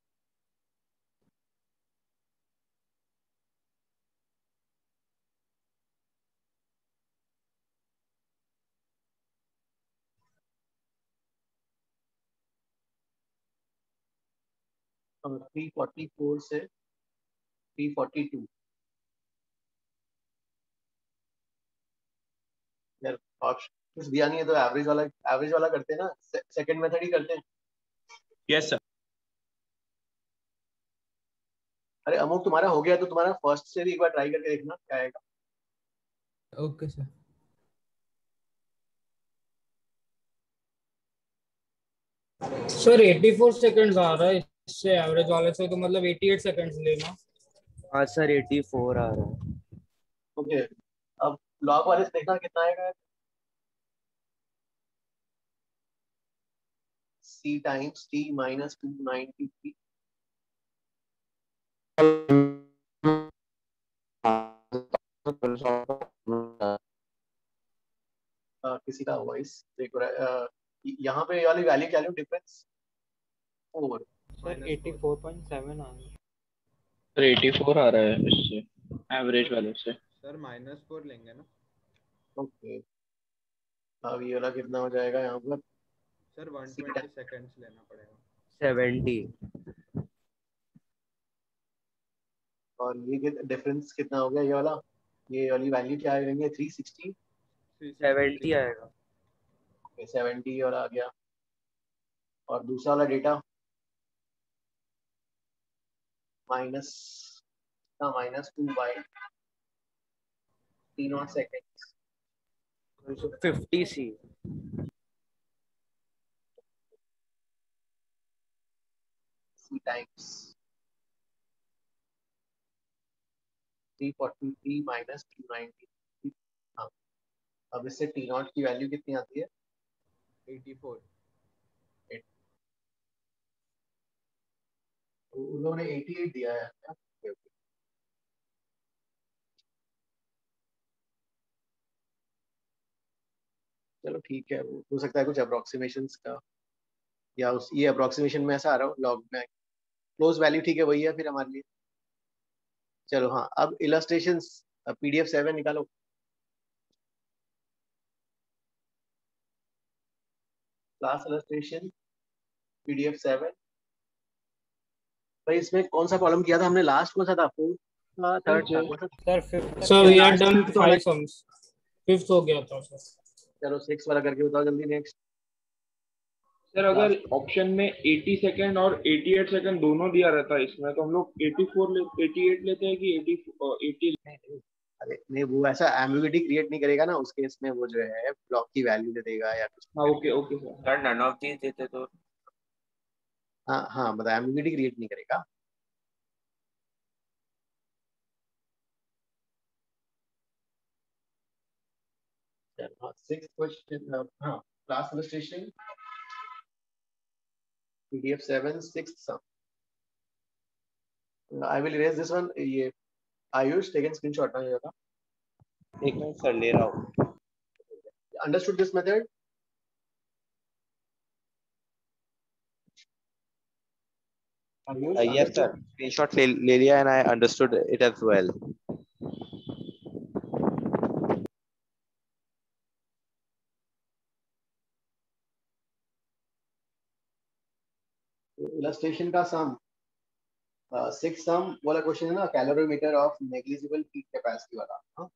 थ्री फोर्टी फोर से थ्री फोर्टी टू। यार ऑप्शन कुछ दिया नहीं है तो एवरेज वाला एवरेज वाला करते हैं ना, सेकंड मेथड ही करते हैं। Yes sir. अरे अमुक तुम्हारा हो गया तो तुम्हारा फर्स्ट से भी एक बार ट्राई करके देखना क्या आएगा। Okay sir. Sir eighty four seconds आ रहा है इससे एवरेज वाले से, तो मतलब एटी एट सेकंड्स लेना। हाँ सर एटी फोर आ रहा है। ओके अब लॉग वाले से देखना कितना आएगा। c times t minus two ninety three. किसी का वॉइस देखो यहाँ पे वाली वैल्यू क्या लो difference four. Sir eighty four point seven आ रहा है। सर एटी फोर आ रहा है इससे एवरेज वाले से। सर माइनस फोर लेंगे ना। ओके अब ये वाला कितना हो जाएगा यहाँ पर? सर वन ट्वेंटी सेकंड्स लेना पड़ेगा। सेवेंटी। और ये डिफरेंस कितना हो गया ये वाला? ये वाली वैल्यू क्या आएंगे? थ्री सिक्सटी सेवेंटी आएगा। ओके सेवेंटी और आ गया। और दूसरा वाला data minus minus two by three not second fifty C. C times three forty three minus two ninety. हाँ अब इससे टी नॉट की वैल्यू कितनी आती है? Eighty four. उन्होंने अठासी दिया है क्या? Okay, okay. चलो ठीक है, वो हो सकता है कुछ अप्रोक्सीमेशंस का, या उस ये अप्रोक्सीमेशन में ऐसा आ रहा हो लॉग में क्लोज वैल्यू, ठीक है वही है फिर हमारे लिए। चलो हाँ, अब इलस्ट्रेशंस पीडीएफ सेवन निकालो। Class illustration PDF seven. भाई इसमें कौन सा प्रॉब्लम किया था हमने, लास्ट कौन सा था, फोर्थ थर्ड था कौन सा? Sir fifth sir we had done five sums, fifth हो गया था सर। चलो सिक्स वाला करके बताओ जल्दी। नेक्स्ट सर अगर ऑप्शन में अस्सी सेकंड और अठासी सेकंड दोनों दिया रहता है इसमें, तो हम लोग चौरासी ले अट्ठासी लेते हैं कि अस्सी अस्सी? अरे नहीं, वो ऐसा एम्बिग्यूटी क्रिएट नहीं करेगा ना, उस केस में वो जो है ब्लॉक की वैल्यू दे देगा या कुछ। हाँ okay okay sir. Sir none of these देते तो हाँ हाँ, मतलब एम्बिग्यूटी क्रिएट नहीं करेगा। सिक्स क्वेश्चन, हाँ class illustration PDF seven sixth sum. I will erase this one. ये आयुष टेकन स्क्रीनशॉट ना ये था। एक मिनट सर, ले रहा हूँ। Understood this method? Yes sir, screenshot ले ले लिया and I understood it as well. Illustration का सम सिक्स सम वाला क्वेश्चन है ना, calorimeter of negligible heat capacity वाला। हाँ,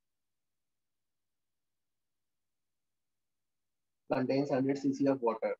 contains one hundred cc of water.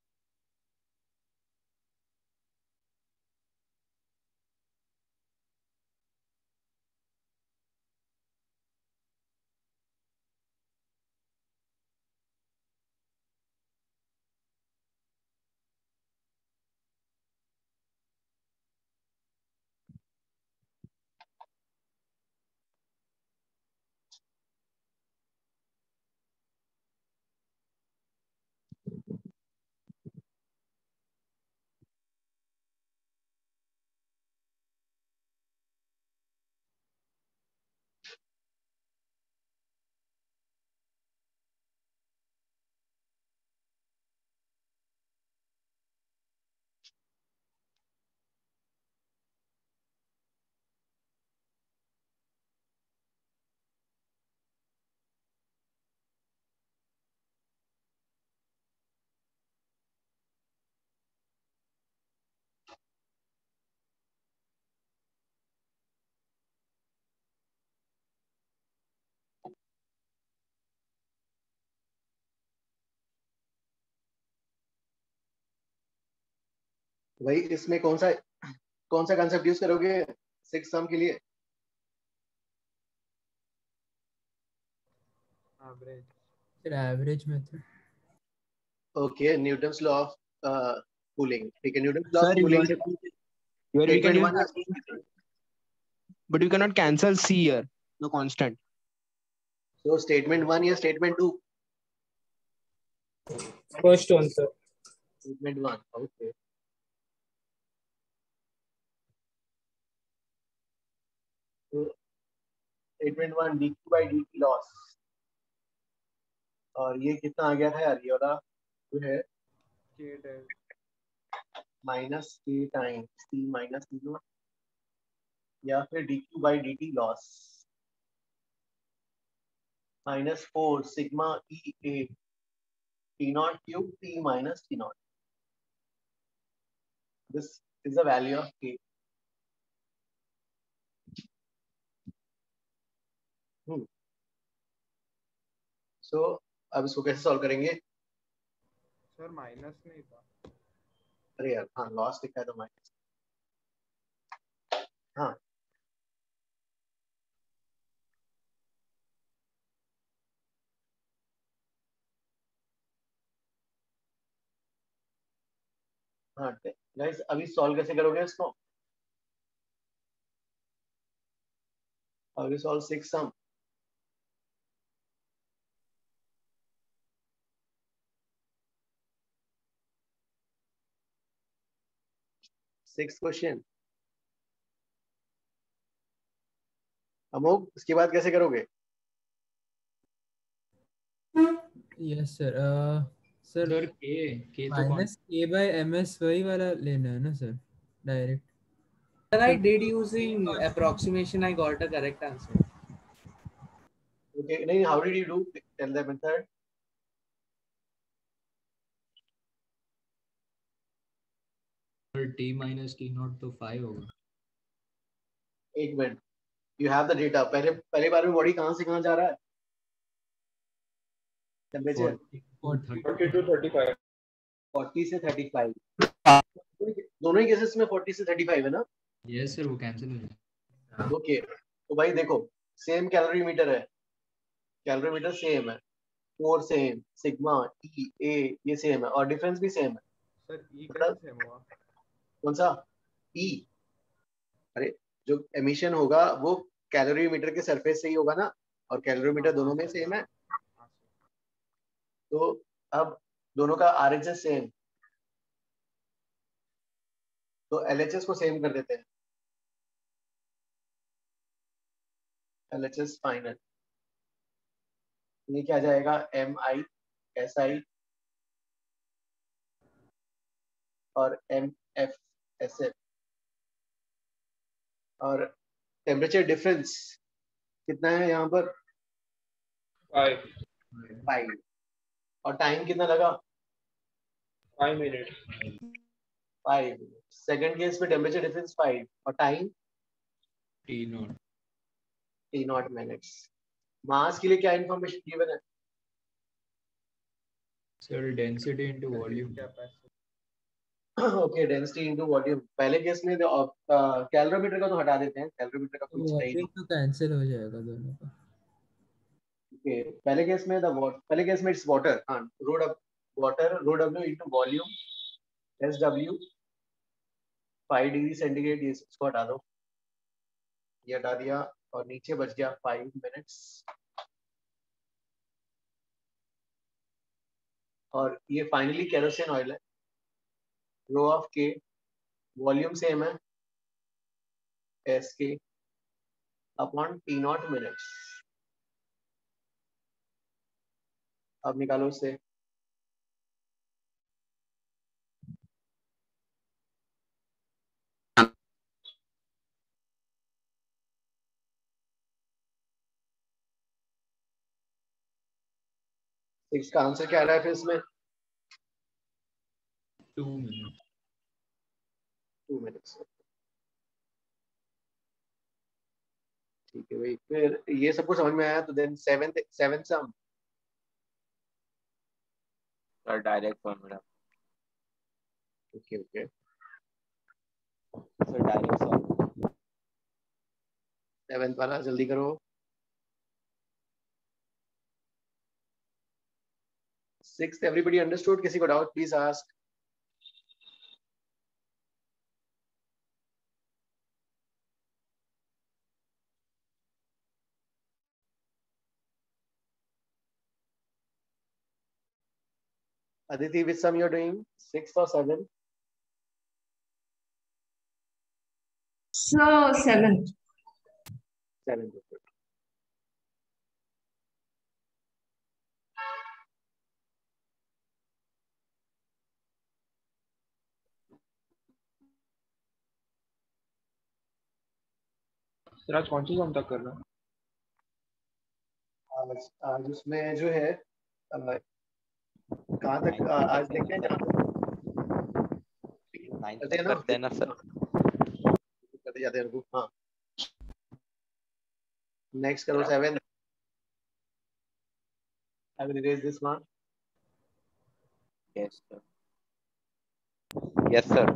भाई इसमें कौन सा कौन सा कंसेप्ट यूज करोगे सिक्स सम के लिए? Average sir, average method. Okay, Newton's law of cooling. ठीक है, Newton's law of Sir, cooling here, here we can use, but we cannot cancel C here, the constant. So statement one या statement two? First one sir. Statement one, okay. So statement one dq by dt loss, और ये कितना आ गया था यार, ये वाला जो है minus K times T minus T naught, या फिर dq by dt loss minus four sigma E A T naught cube T minus T naught. This is the value of k. Hmm. So अब इसको कैसे सॉल्व करेंगे? सर माइनस नहीं था। अरे यार हाँ, लॉस लिखा है तो माइनस। हाँ हाँ गाइस, अभी सॉल्व कैसे करोगे इसको? अभी solve six sum. Sixth question. अमोक इसके बाद कैसे करोगे? Yes sir. सर सर के के तो कौन माइनस के बाय एम एस वही वाला लेना है ना सर, direct? Sir, I did using approximation. I got a correct answer. Okay, नहीं, how did you do? Tell the method. Sir T minus T naught तो फाइव होगा। एक minute, you have the data. पहले पहले बार में बॉडी कहाँ से कहाँ जा रहा है? Temperature forty two thirty five. Forty से थर्टी फाइव। दोनों ही केसेस में फोर्टी से थर्टी फाइव है ना? यस सर, वो कैंसिल हो जाएगा। ओके, तो भाई देखो, सेम कैलोरीमीटर है, कैलोरीमीटर सेम है, four same, sigma, E, A ये सेम है और डिफरेंस भी सेम है। सर ई कैसे सेम हुआ? कौन सा ई? अरे जो एमिशन होगा वो कैलोरीमीटर के सरफेस से ही होगा ना, और कैलोरीमीटर दोनों में सेम है। तो अब दोनों का आरएचएस सेम, तो एलएचएस को सेम कर देते हैं। एलएचएस फाइनल, ये क्या जाएगा? एम आई एस आई और एम एफ एस एफ। और टेम्परेचर डिफरेंस कितना है यहाँ पर? Five five. और टाइम कितना लगा? Five minute. Five. Second case में टेम्परेचर डिफरेंस फाइव और time T naught T naught minutes. Mass के लिए क्या इंफॉर्मेशन गिवन है? Sir density into volume. Okay, density into volume. पहले केस में कैलोरीमीटर का तो हटा देते हैं, कैलोरीमीटर का कुछ है ही नहीं। तो कैंसिल हो जाएगा दोनों का। ओके, पहले केस में द पहले केस में इट्स वाटर। हाँ, rho W water rho W into volume S W five degree centigrade. ये इसको हटा दो, ये हटा दिया और नीचे बच गया फाइव मिनट्स। और ये फाइनली केरोसिन ऑयल है, rho of K, volume same है S K upon T naught minutes. अब निकालो उससे। सिक्स का आंसर क्या आ रहा है फिर इसमें? Two minute two minutes. ठीक है भाई, फिर ये सब कुछ समझ में आया। तो then seventh seventh sum sir direct formula. Okay okay, sir direct solve. Seventh वाला जल्दी करो। Sixth everybody understood? किसी को doubt please ask. Aditi, which sum you're doing? Sixth or seventh? So seventh. Seventh. Sir आज कौन सी सम तक कर रहा है? आज आज उसमें जो है कहाँ तक आ, आज देखते हैं जहाँ करते हैं ना सर, करते जाते हैं। हाँ, नेक्स्ट करो seven. I will erase this one. Yes sir. Yes sir.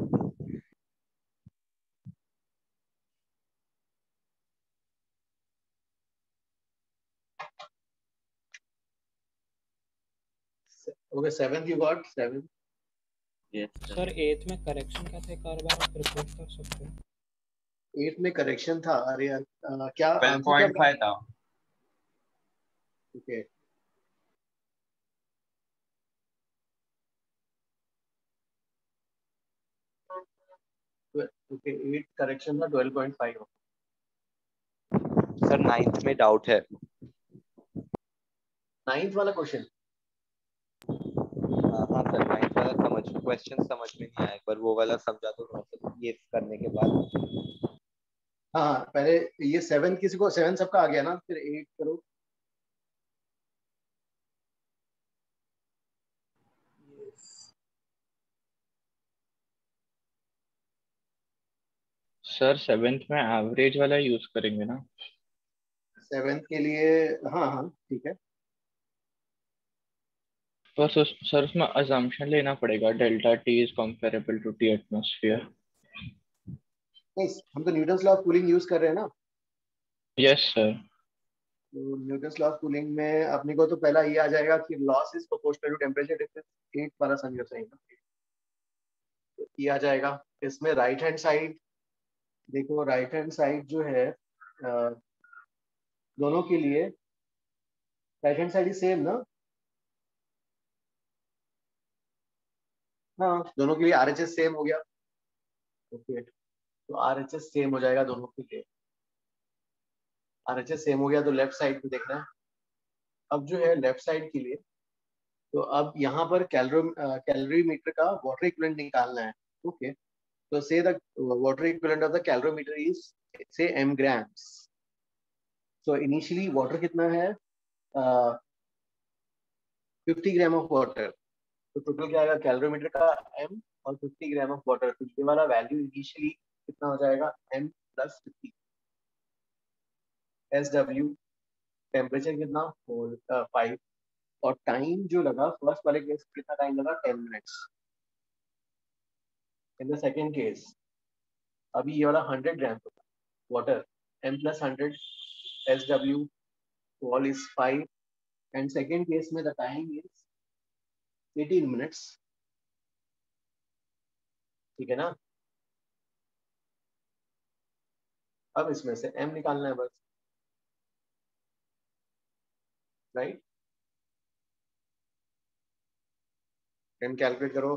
Okay, seventh you got seven. Yes sir eighth में करेक्शन क्या था? एक और बार आप रिपोर्ट कर सकते हो? एथ में करेक्शन था, अरे यार आ, क्या ट्वेल्व पॉइंट फाइव था। ओके, ओके एट करेक्शन था twelve point five. Sir ninth में डाउट है। नाइन्थ वाला क्वेश्चन? हाँ सर, नाइन्थ वाला समझ क्वेश्चन समझ में नहीं आया, एक बार वो वाला समझा दो थोड़ा, ये करने के बाद। हाँ पहले ये सेवन, किसी को सेवन सबका आ गया ना, फिर एट करो। सर सेवेंथ में एवरेज वाला यूज करेंगे ना? सेवेंथ के लिए हाँ हाँ ठीक है। बस उस, सर उसमें अजम्पशन लेना पड़ेगा delta T is comparable to T atmosphere. Yes, हम तो Newton's law of cooling use कर रहे हैं ना। Yes sir. तो न्यूटन्स लॉ ऑफ कूलिंग में अपने को तो पहला ये आ जाएगा कि loss is proportional to temperature difference, eight वाला समझो सही ना, तो ये आ जाएगा। इसमें राइट हैंड साइड देखो, राइट हैंड साइड जो है आ, दोनों के लिए राइट हैंड साइड ही सेम ना। हाँ दोनों के लिए आर एच एस सेम हो गया। ओके तो आर एच एस सेम हो जाएगा दोनों के लिए। आर एच एस सेम हो गया तो लेफ्ट साइड पे देखना है। अब जो है लेफ्ट साइड के लिए, तो अब यहाँ पर कैलोरी कैलोरीमीटर का वाटर इक्विवेलेंट निकालना है। ओके तो say the water equivalent of the calorimeter is say m grams. So initially water कितना है, फिफ्टी ग्राम ऑफ वाटर। तो टोटल क्या आएगा कैलोरीमीटर का m और फिफ्टी ग्राम ऑफ वाटर, तो ये वाला वैल्यू इनिशियली कितना हो जाएगा m plus fifty. S W temperature कितना फाइव, और टाइम जो लगा फर्स्ट वाले केस कितना टाइम लगा ten minutes. In the second case अभी ये वाला hundred gram water, m plus hundred, S W wall is five, and second case में the time is eighteen minutes. ठीक है ना। अब इसमें से m निकालना है बस, राइट। m कैलकुलेट करो।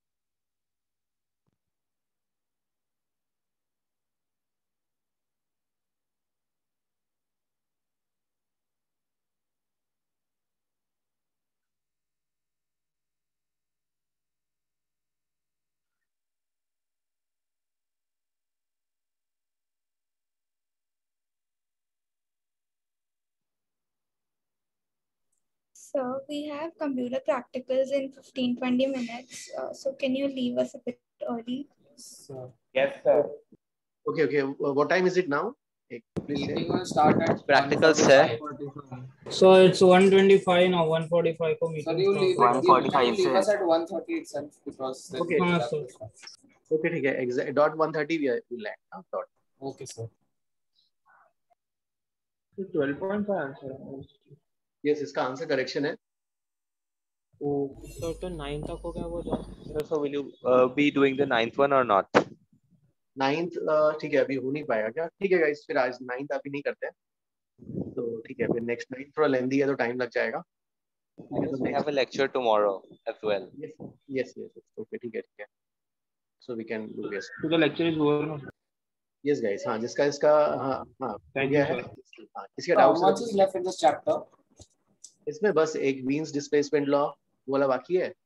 So we have computer practicals in fifteen to twenty minutes. Uh, so can you leave us a bit early? Sir. Yes, sir. Okay, okay. What time is it now? Please say. Meeting will start at Practicals है। So it's one twenty-five now, one forty-five को meeting. Sir, you leave, one forty-five you leave से। us at one thirty itself because. Okay. हाँ sir. Okay ठीक है, exact dot one thirty we will land. Huh? Dot. Okay sir. twelve point five answer है। Yes, इसका आंसर करेक्शन है। तो तो नाइन तक हो गया वो जो। Sir, so will you uh, be doing the ninth one or not? Ninth ठीक है, अभी हो नहीं पाएगा क्या? ठीक है गाइस, फिर आज नाइन्थ अभी नहीं करते हैं, तो ठीक है फिर नेक्स्ट नाइन्थ थोड़ा लेंदी है तो टाइम लग जाएगा। So we have a lecture tomorrow as well. Yes, yes, yes. Okay, ठीक है ठीक है। So we can do this. So the lecture is over. Yes guys, हाँ जिसका इसका हाँ हाँ Thank गया you, है। sir. हाँ किसी का How doubt much is left in this chapter? इसमें बस एक वीन्स डिस्प्लेसमेंट लॉ वाला बाकी है।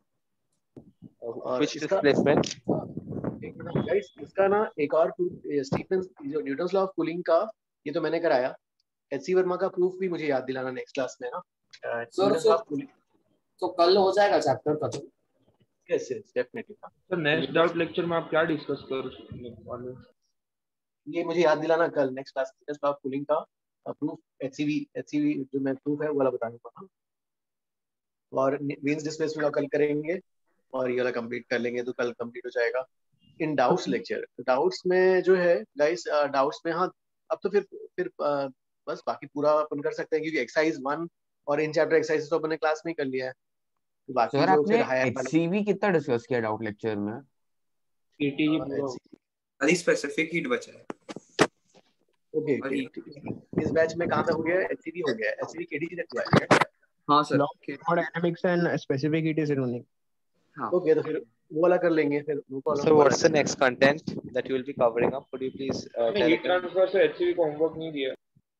Which displacement? गाइस इसका ना एक और स्टीफन जो न्यूटन्स लॉ ऑफ कूलिंग का, ये तो मैंने कराया। एचसी वर्मा का प्रूफ भी मुझे याद दिलाना नेक्स्ट क्लास में ना। सर सर तो कल हो जाएगा चैप्टर खत्म? Yes yes definitely. Sir next doubt lecture में आप क्या डिस्कस करोगे वाले? ये मुझे याद दिलाना कल next class Newton's law of cooling का प्रूफ, एचसीवी एचसीवी जो मैं प्रूफ है वो वाला बताऊंगा, और वीन्स डिस्प्लेसमेंट लॉ कल करेंगे और ये वाला कंप्लीट कर लेंगे तो कल कंप्लीट हो जाएगा। इन डाउट्स लेक्चर, डाउट्स में जो है गाइस, डाउट्स में हाँ अब तो फिर फिर uh, बस बाकी पूरा अपन कर सकते हैं क्योंकि एक्सरसाइज वन और इन चैप्टर एक्सरसाइज तो अपन ने क्लास में कर लिया है। तो बाकी सर जो आपने फिर हायर एचसीवी कितना डिस्कस किया डाउट लेक्चर में? एटीजी पूरा अभी स्पेसिफिक हीट बचा है। ओके ओके इस बैच में कहां तक हो गया? एचसीवी हो गया, एचसीवी केटीजी तक हुआ है। हां sir, thermodynamics and specific heat is remaining. हां ओके तो फिर वो वाला कर लेंगे फिर। So what's the next content that you will be covering up? Could you please uh, tell heat transfer से एचसीवी को होमवर्क नहीं दिया।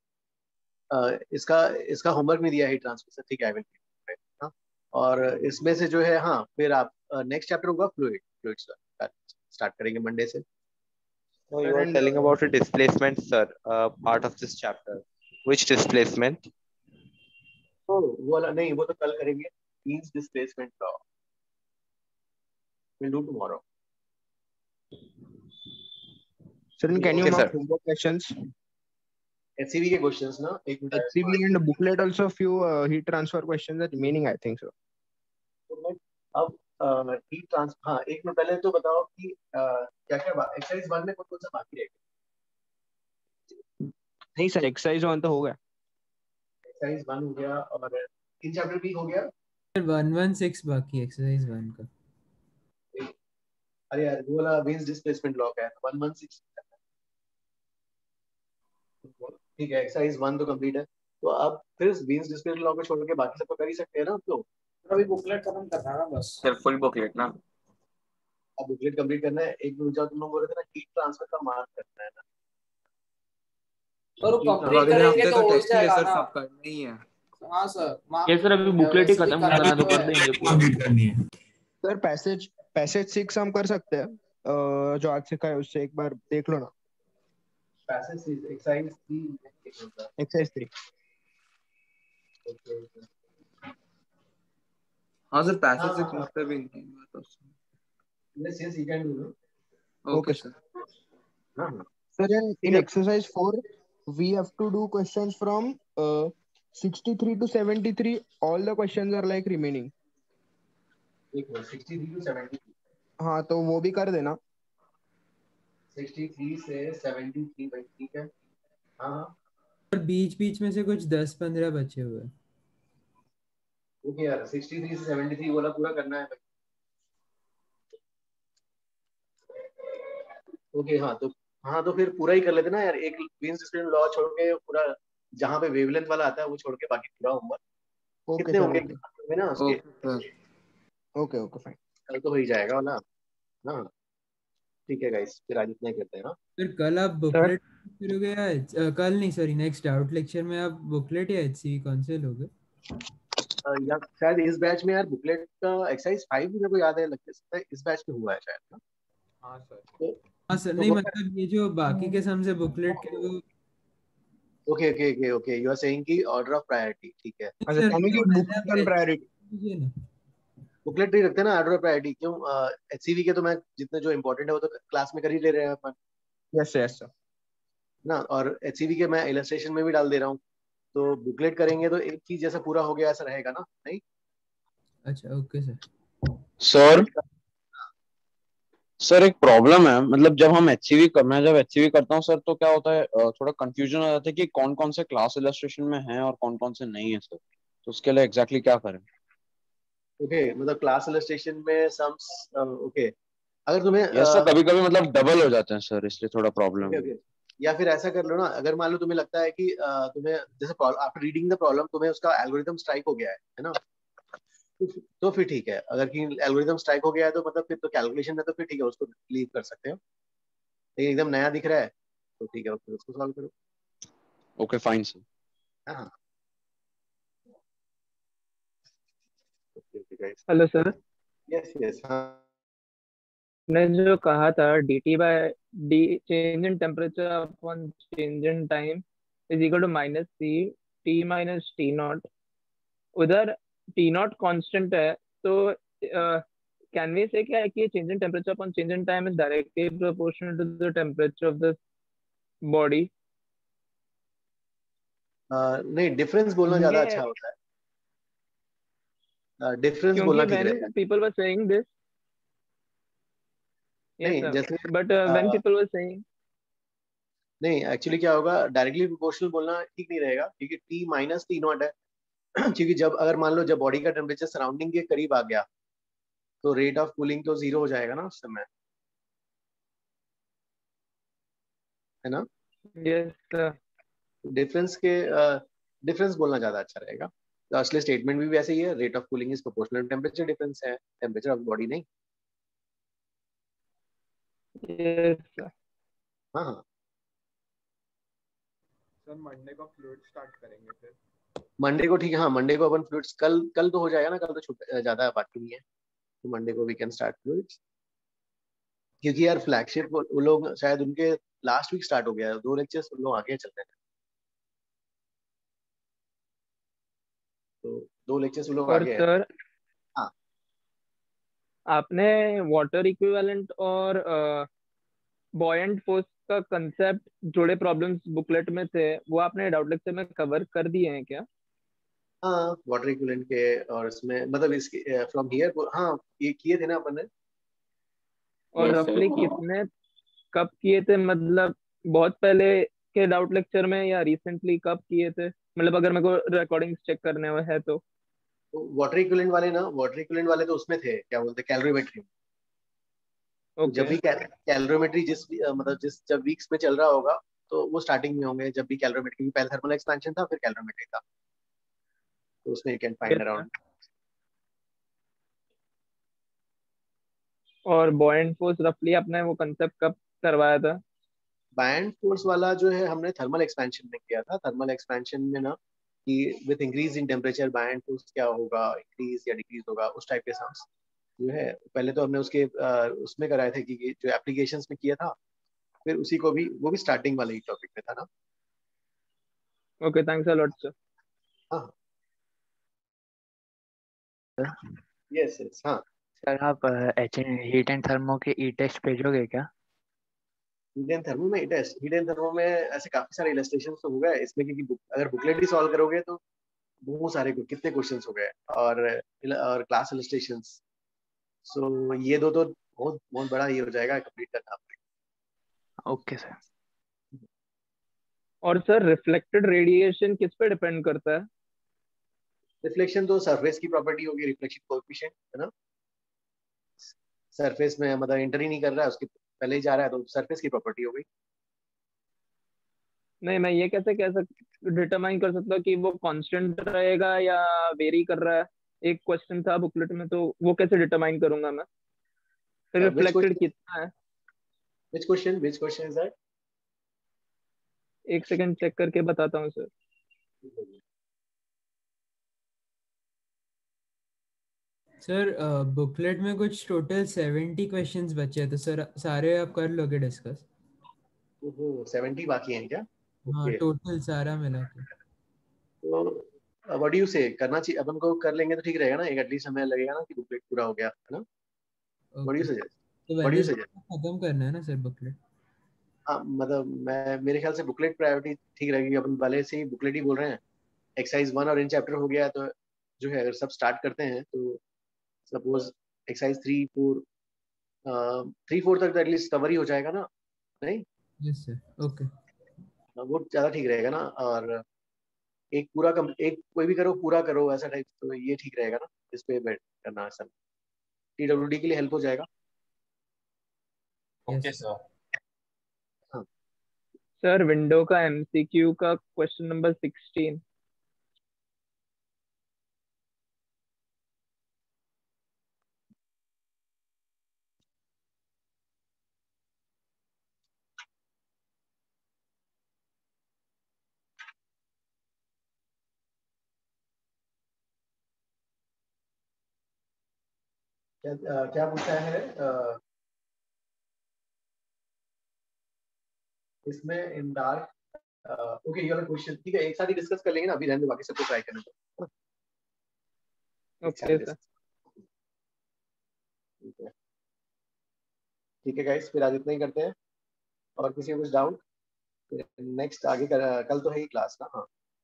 uh, इसका इसका होमवर्क नहीं दिया है ट्रांसफर से, ठीक है, आई विल, हाँ। और इसमें से जो है, हाँ, फिर आप नेक्स्ट चैप्टर होगा फ्लूइड, फ्लूइड स्टार्ट करेंगे मंडे से। No, you were telling about a displacement, sir, uh, part of this chapter. Which displacement? Oh, वो वाला नहीं, वो तो कल करेंगे। Means displacement law. We'll do tomorrow. Sir, can you Okay, mark sir. homework questions? H C V के questions ना, एक minute. H C V and booklet also few uh, heat transfer questions are remaining, I think so. अब हीट ट्रांसफर, हाँ, एक मिनट पहले तो बताओ कि क्या क्या एक्सरसाइज वन में कौन कौन सा बाकी रहेगा? नहीं सर, एक्सरसाइज वन तो हो गया। एक्सरसाइज वन हो गया और इन चैप्टर भी हो गया। सर वन वन सिक्स बाकी एक्सरसाइज वन का। अरे यार, वो वाला मींस डिस्प्लेसमेंट लॉ का है, वन वन सिक्स। ठीक है, एक्सरसाइज वन तो कंप्लीट है, तो अब फिर मींस डिस्प्लेसमेंट लॉ को छोड़ के बाकी सब तो कर ही सकते हैं ना आप लोग। अभी बुकलेट खत्म करना है बस। सर फुल बुकलेट ना? अब बुकलेट कंप्लीट करना है। एक मिनट, तुम लोग बोल रहे थे ना हीट ट्रांसफर का मार्क करना है ना, और कंप्लीट करेंगे तो हो जाएगा ना। सब करना ही है। हाँ सर। ये सर अभी बुकलेट ही खत्म करना तो कर देंगे कंप्लीट करनी है। सर पैसेज पैसेज सिक्स हम कर सकते हैं, अ, जो आज सिखाया उससे एक बार देख लो ना। Passage six, exercise three, exercise three. हाँ सर, पैसेज हाँ, सिक्स हाँ। मतलब ही नहीं बात उसमें। Yes, yes, you can do it. Okay sir. हाँ, हाँ। Sir, in, in exercise four, we have to do questions from uh, sixty-three to seventy-three. All the questions are like remaining. एक minute, sixty three to seventy three. हाँ, तो वो भी कर देना। सिक्सटी थ्री से सेवेंटी थ्री, भाई ठीक है। हाँ, हाँ। और बीच बीच में से कुछ दस पंद्रह बचे हुए हैं। ओके यार, सिक्सटी थ्री से सेवेंटी थ्री वाला पूरा करना है भाई। ओके, हाँ तो हाँ तो फिर पूरा ही कर लेते ना यार। एक मींस डिस्प्लेसमेंट लॉ छोड़ के पूरा, जहाँ पे वेवलेंथ वाला आता है वो छोड़ के बाकी पूरा होमवर्क। ओके कितने सर, होंगे ओके ना उसके? Okay okay fine. कल तो हो ही जाएगा वाला। हाँ ठीक है गाइस, फिर आज इतना ही करते हैं। हाँ फिर कल आप बुकलेट करोगे या अ, कल नहीं सॉरी नेक्स्ट आउट लेक्चर में आप बुकलेट या एचसीवी कौन से लोगे? अ, या शायद इस बैच में यार बुकलेट का एक्सरसाइज फाइव मेरे को याद है, लगता है इस बैच में हुआ है शायद ना। हाँ सर। तो हाँ सर, तो नहीं वो- मतलब ये जो बाकी के सम से बुकलेट के वो okay okay okay okay, you are saying कि ऑर्डर ऑफ प्रायोरिटी, ठीक है। अच्छा, sir, can we give booklet on priority? मुझे ना बुकलेट नहीं रखते ना ऑर्डर ऑफ प्रायोरिटी, क्यों? एचसीवी के तो मैं जितने जो इंपॉर्टेंट है वो तो क्लास में कर ही ले रहे हैं अपन Yes, yes sir. ना, और एचसीवी के मैं इलस्ट्रेशन में भी डाल दे रहा हूँ। तो बुकलेट करेंगे तो एक चीज जैसा पूरा हो गया ऐसा रहेगा ना, नहीं? अच्छा ओके सर। सर सर एक प्रॉब्लम है, मतलब जब हम एचसीवी कर मैं जब एचसीवी करता हूँ सर, तो क्या होता है, अ, थोड़ा कंफ्यूजन हो जाता है कि कौन कौन से क्लास इलस्ट्रेशन में हैं और कौन कौन से नहीं है सर। तो उसके लिए एग्जैक्टली क्या करें? ओके, मतलब क्लास इलस्ट्रेशन में सम्स, ओके, अगर तुम्हें यस सर, अ, कभी कभी मतलब डबल हो जाते हैं सर, इसलिए थोड़ा प्रॉब्लम ओके है। ओके, या फिर ऐसा कर लो ना, अगर मान लो तुम्हें लगता है कि अ, तुम्हें जैसे आफ्टर रीडिंग द प्रॉब्लम तुम्हें उसका एल्गोरिथम स्ट्राइक हो गया है है ना, तो, तो फिर ठीक है। अगर कि एल्गोरिथम स्ट्राइक हो गया है तो मतलब फिर तो कैलकुलेशन में तो फिर ठीक है, उसको लीव कर सकते हो। लेकिन एकदम नया दिख रहा है तो ठीक है, फिर उसको सॉल्व करो। Okay fine sir. हाँ okay okay guys. Hello sir, yes yes, हाँ ने जो कहा था D T by D change in temperature upon change in time is equal to minus C T minus T naught. उधर टी नॉट कांस्टेंट है, तो कैन वी से क्या है कि change in temperature upon change in time is directly proportional to the temperature of the body? नहीं, डिफरेंस बोलना ज्यादा अच्छा होता है। डिफरेंस बोलना ठीक रहेगा। when people were saying this, yes नहीं sir, जैसे but uh, when uh, people were saying नहीं, एक्चुअली क्या होगा, डायरेक्टली प्रोपोर्शनल बोलना ठीक नहीं रहेगा, क्योंकि टी माइनस टी नॉट है। क्योंकि जब अगर मान लो जब बॉडी का टेम्परेचर सराउंडिंग के करीब आ गया तो रेट ऑफ कूलिंग तो जीरो हो जाएगा ना उस समय, है ना। yes sir, डिफरेंस के डिफरेंस uh, बोलना ज्यादा अच्छा रहेगा। तो असली स्टेटमेंट भी वैसे ही है, rate of cooling is proportional temperature difference है, टेम्परेचर ऑफ बॉडी नहीं। yes sir. हाँ हाँ सर मंडे को फ्लूइड स्टार्ट करेंगे फिर। मंडे को ठीक है, हाँ मंडे को अपन फ्लूइड्स कल कल तो हो जाएगा ना, कल तो छुट्टी ज्यादा बाकी नहीं है, तो मंडे को वी कैन स्टार्ट फ्लूइड्स। क्योंकि यार फ्लैगशिप वो लोग शायद उनके लास्ट वीक स्टार्ट हो गया है, दो लेक्चर्स उन लोग आगे चल रहे हैं, तो दो लेक्चर्स उन लोग और आगे हैं। सर हाँ आपने वाटर इक्विवेलेंट और बॉयंट फोर्स का कंसेप्ट जुड़े प्रॉब्लम्स बुकलेट में थे, वो आपने डाउट लेक्चर में कवर कर दिए हैं क्या? हाँ वाटर इक्विवेलेंट के, और इसमें मतलब इसके फ्रॉम हियर, हाँ ये किए थे ना अपन ने। और Yes, रफली sir. कितने कब किए थे, मतलब बहुत पहले के डाउट लेक्चर में या रिसेंटली कब किए थे, मतलब अगर मेरे को रिकॉर्डिंग्स चेक करने हुए है तो। वाटर इक्विवेलेंट वाले ना, वाटर इक्विवेलेंट वाले तो उसमें थे, क्या बोलते हैं, कैलोरीमेट्री। तो जब ओके भी कैलोरीमेट्री जिस भी, अ, मतलब जिस जब वीक्स में चल रहा होगा तो वो स्टार्टिंग में होंगे, जब भी कैलोरीमेट्री, पहले थर्मल एक्सपेंशन था फिर कैलोरीमेट्री था, तो उसमें you can find yes sir. Around. और बॉयंट फोर्स रफली आपने वो कंसेप्ट कब करवाया था? बायंट फोर्स वाला जो है हमने थर्मल एक्सपेंशन में किया था। थर्मल एक्सपेंशन में ना कि with increase in temperature buoyant force क्या होगा, इंक्रीज या डिक्रीज होगा, उस टाइप के सम्स जो है पहले तो हमने उसके अ, उसमें कराए थे, कि जो एप्लीकेशंस में किया था, फिर उसी को भी, वो भी स्टार्टिंग वाले ही टॉपिक में था ना। Okay thanks a lot sir. हाँ यस यस हाँ। सर आप एच हीट एंड थर्मो के ई टेस्ट भेजोगे क्या? हीट एंड थर्मो में टेस्ट, हीट एंड थर्मो में ऐसे काफी सारे इलस्ट्रेशन तो हो गए इसमें, क्योंकि book- अगर बुकलेट भी सॉल्व करोगे तो बहुत सारे, कितने क्वेश्चंस हो गए, और और क्लास इलस्ट्रेशंस, सो ये दो तो बहुत बहुत बड़ा ये हो जाएगा कंप्लीट करना। Okay sir. और सर रिफ्लेक्टेड रेडिएशन किस पे डिपेंड करता है? रिफ्लेक्शन तो सरफेस की प्रॉपर्टी होगी, रिफ्लेक्शन कोएफिशिएंट है ना, सरफेस में मतलब एंटर ही नहीं कर रहा है, उसके पहले ही जा रहा है, तो सरफेस की प्रॉपर्टी हो गई। नहीं मैं ये कैसे कह सक डिटरमाइन कर सकता हूँ कि वो कांस्टेंट रहेगा या वेरी कर रहा है? एक क्वेश्चन था बुकलेट में, तो वो कैसे डिटरमाइन करूंगा मैं? विच रिफ्लेक्टेड क्वेश्चन, कितना है? Which question which question is that? एक सेकंड चेक करके बताता हूँ सर। सर बुकलेट में कुछ टोटल सेवेंटी क्वेश्चंस बचे हैं, तो सर सारे आप कर लोगे डिस्कस? ओहो सेवेंटी बाकी हैं क्या? हाँ ओके टोटल सारा मिला के। तो व्हाट डू यू से, करना चाहिए अपन को, कर लेंगे तो ठीक रहेगा ना, एक एटलीस्ट हमें लगेगा ना कि बुकलेट पूरा हो गया है ना। What do you okay suggest, तो what do you Wednesday suggest? खत्म करना है ना सर बुकलेट? हाँ मतलब मैं, मेरे ख्याल से बुकलेट प्रायोरिटी ठीक रहेगी, अपन पहले से ही बुकलेट ही बोल रहे हैं। एक्सरसाइज वन और इन चैप्टर हो गया, तो जो है अगर सब स्टार्ट करते हैं तो suppose exercise three four, three four तक तो एटलीस्ट कवर ही हो जाएगा ना, नहीं? Yes sir okay. वो ज्यादा ठीक रहेगा ना, और एक पूरा कम, एक कोई भी करो पूरा करो ऐसा टाइप, तो ये ठीक रहेगा ना, इस पे बैठ करना आसान, टीडब्ल्यूडी के लिए हेल्प हो जाएगा। Okay sir. हाँ सर विंडो का एमसीक्यू का क्वेश्चन नंबर सिक्सटीन। क्या अ, क्या पूछा है अ, इसमें इन डार्क, ओके ये वाला क्वेश्चन ठीक है, एक साथ ही डिस्कस कर लेंगे ना, अभी रहने दो, बाकी सबको ट्राई करने दो, एक साथ ही ओके सर। डिस्कस। ठीक है ठीक है गाइस, फिर आज इतना ही करते हैं, और किसी को कुछ डाउट, नेक्स्ट आगे कर, कल तो है ही क्लास ना। हाँ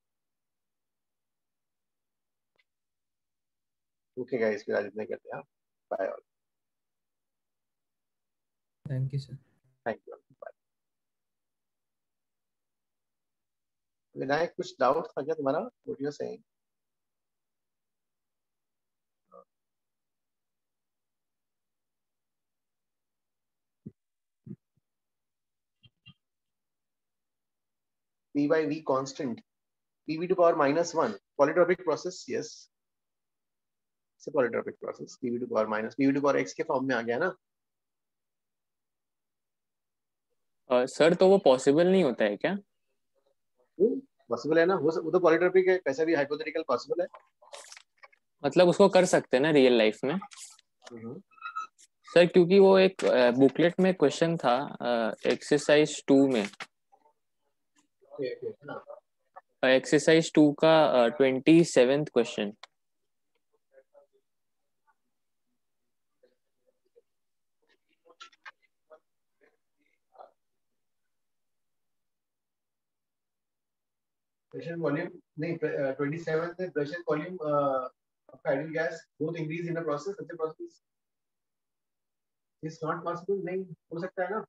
ओके गाइस, फिर आज इतना ही करते हैं, bye all, thank you sir. Thank you, bye. Vinayak कुछ डाउट था क्या तुम्हारा, what you are saying? p by v constant, pv to power minus one, polytropic process, yes, it's a polytropic process, pv to power minus pv to power x के फॉर्म में आ गया ना। सर तो वो पॉसिबल नहीं होता है क्या? पॉसिबल है ना, वो वो तो पॉलीट्रॉपिक है, कैसे भी हाइपोथेटिकल पॉसिबल है। मतलब उसको कर सकते हैं ना रियल लाइफ में सर, क्योंकि वो एक बुकलेट में क्वेश्चन था एक्सरसाइज टू में, एक्सरसाइज टू का twenty seventh question. pressure volume नहीं, twenty-seventh है pressure volume of ideal gas both increase in the process, such a process is not possible, नहीं हो सकता है ना।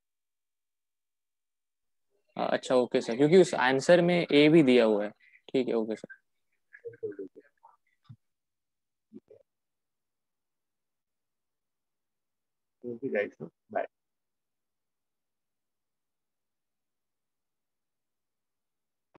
अच्छा ओके सर, क्योंकि उस आंसर में ए भी दिया हुआ है। ठीक है okay sir. Okay guys, bye.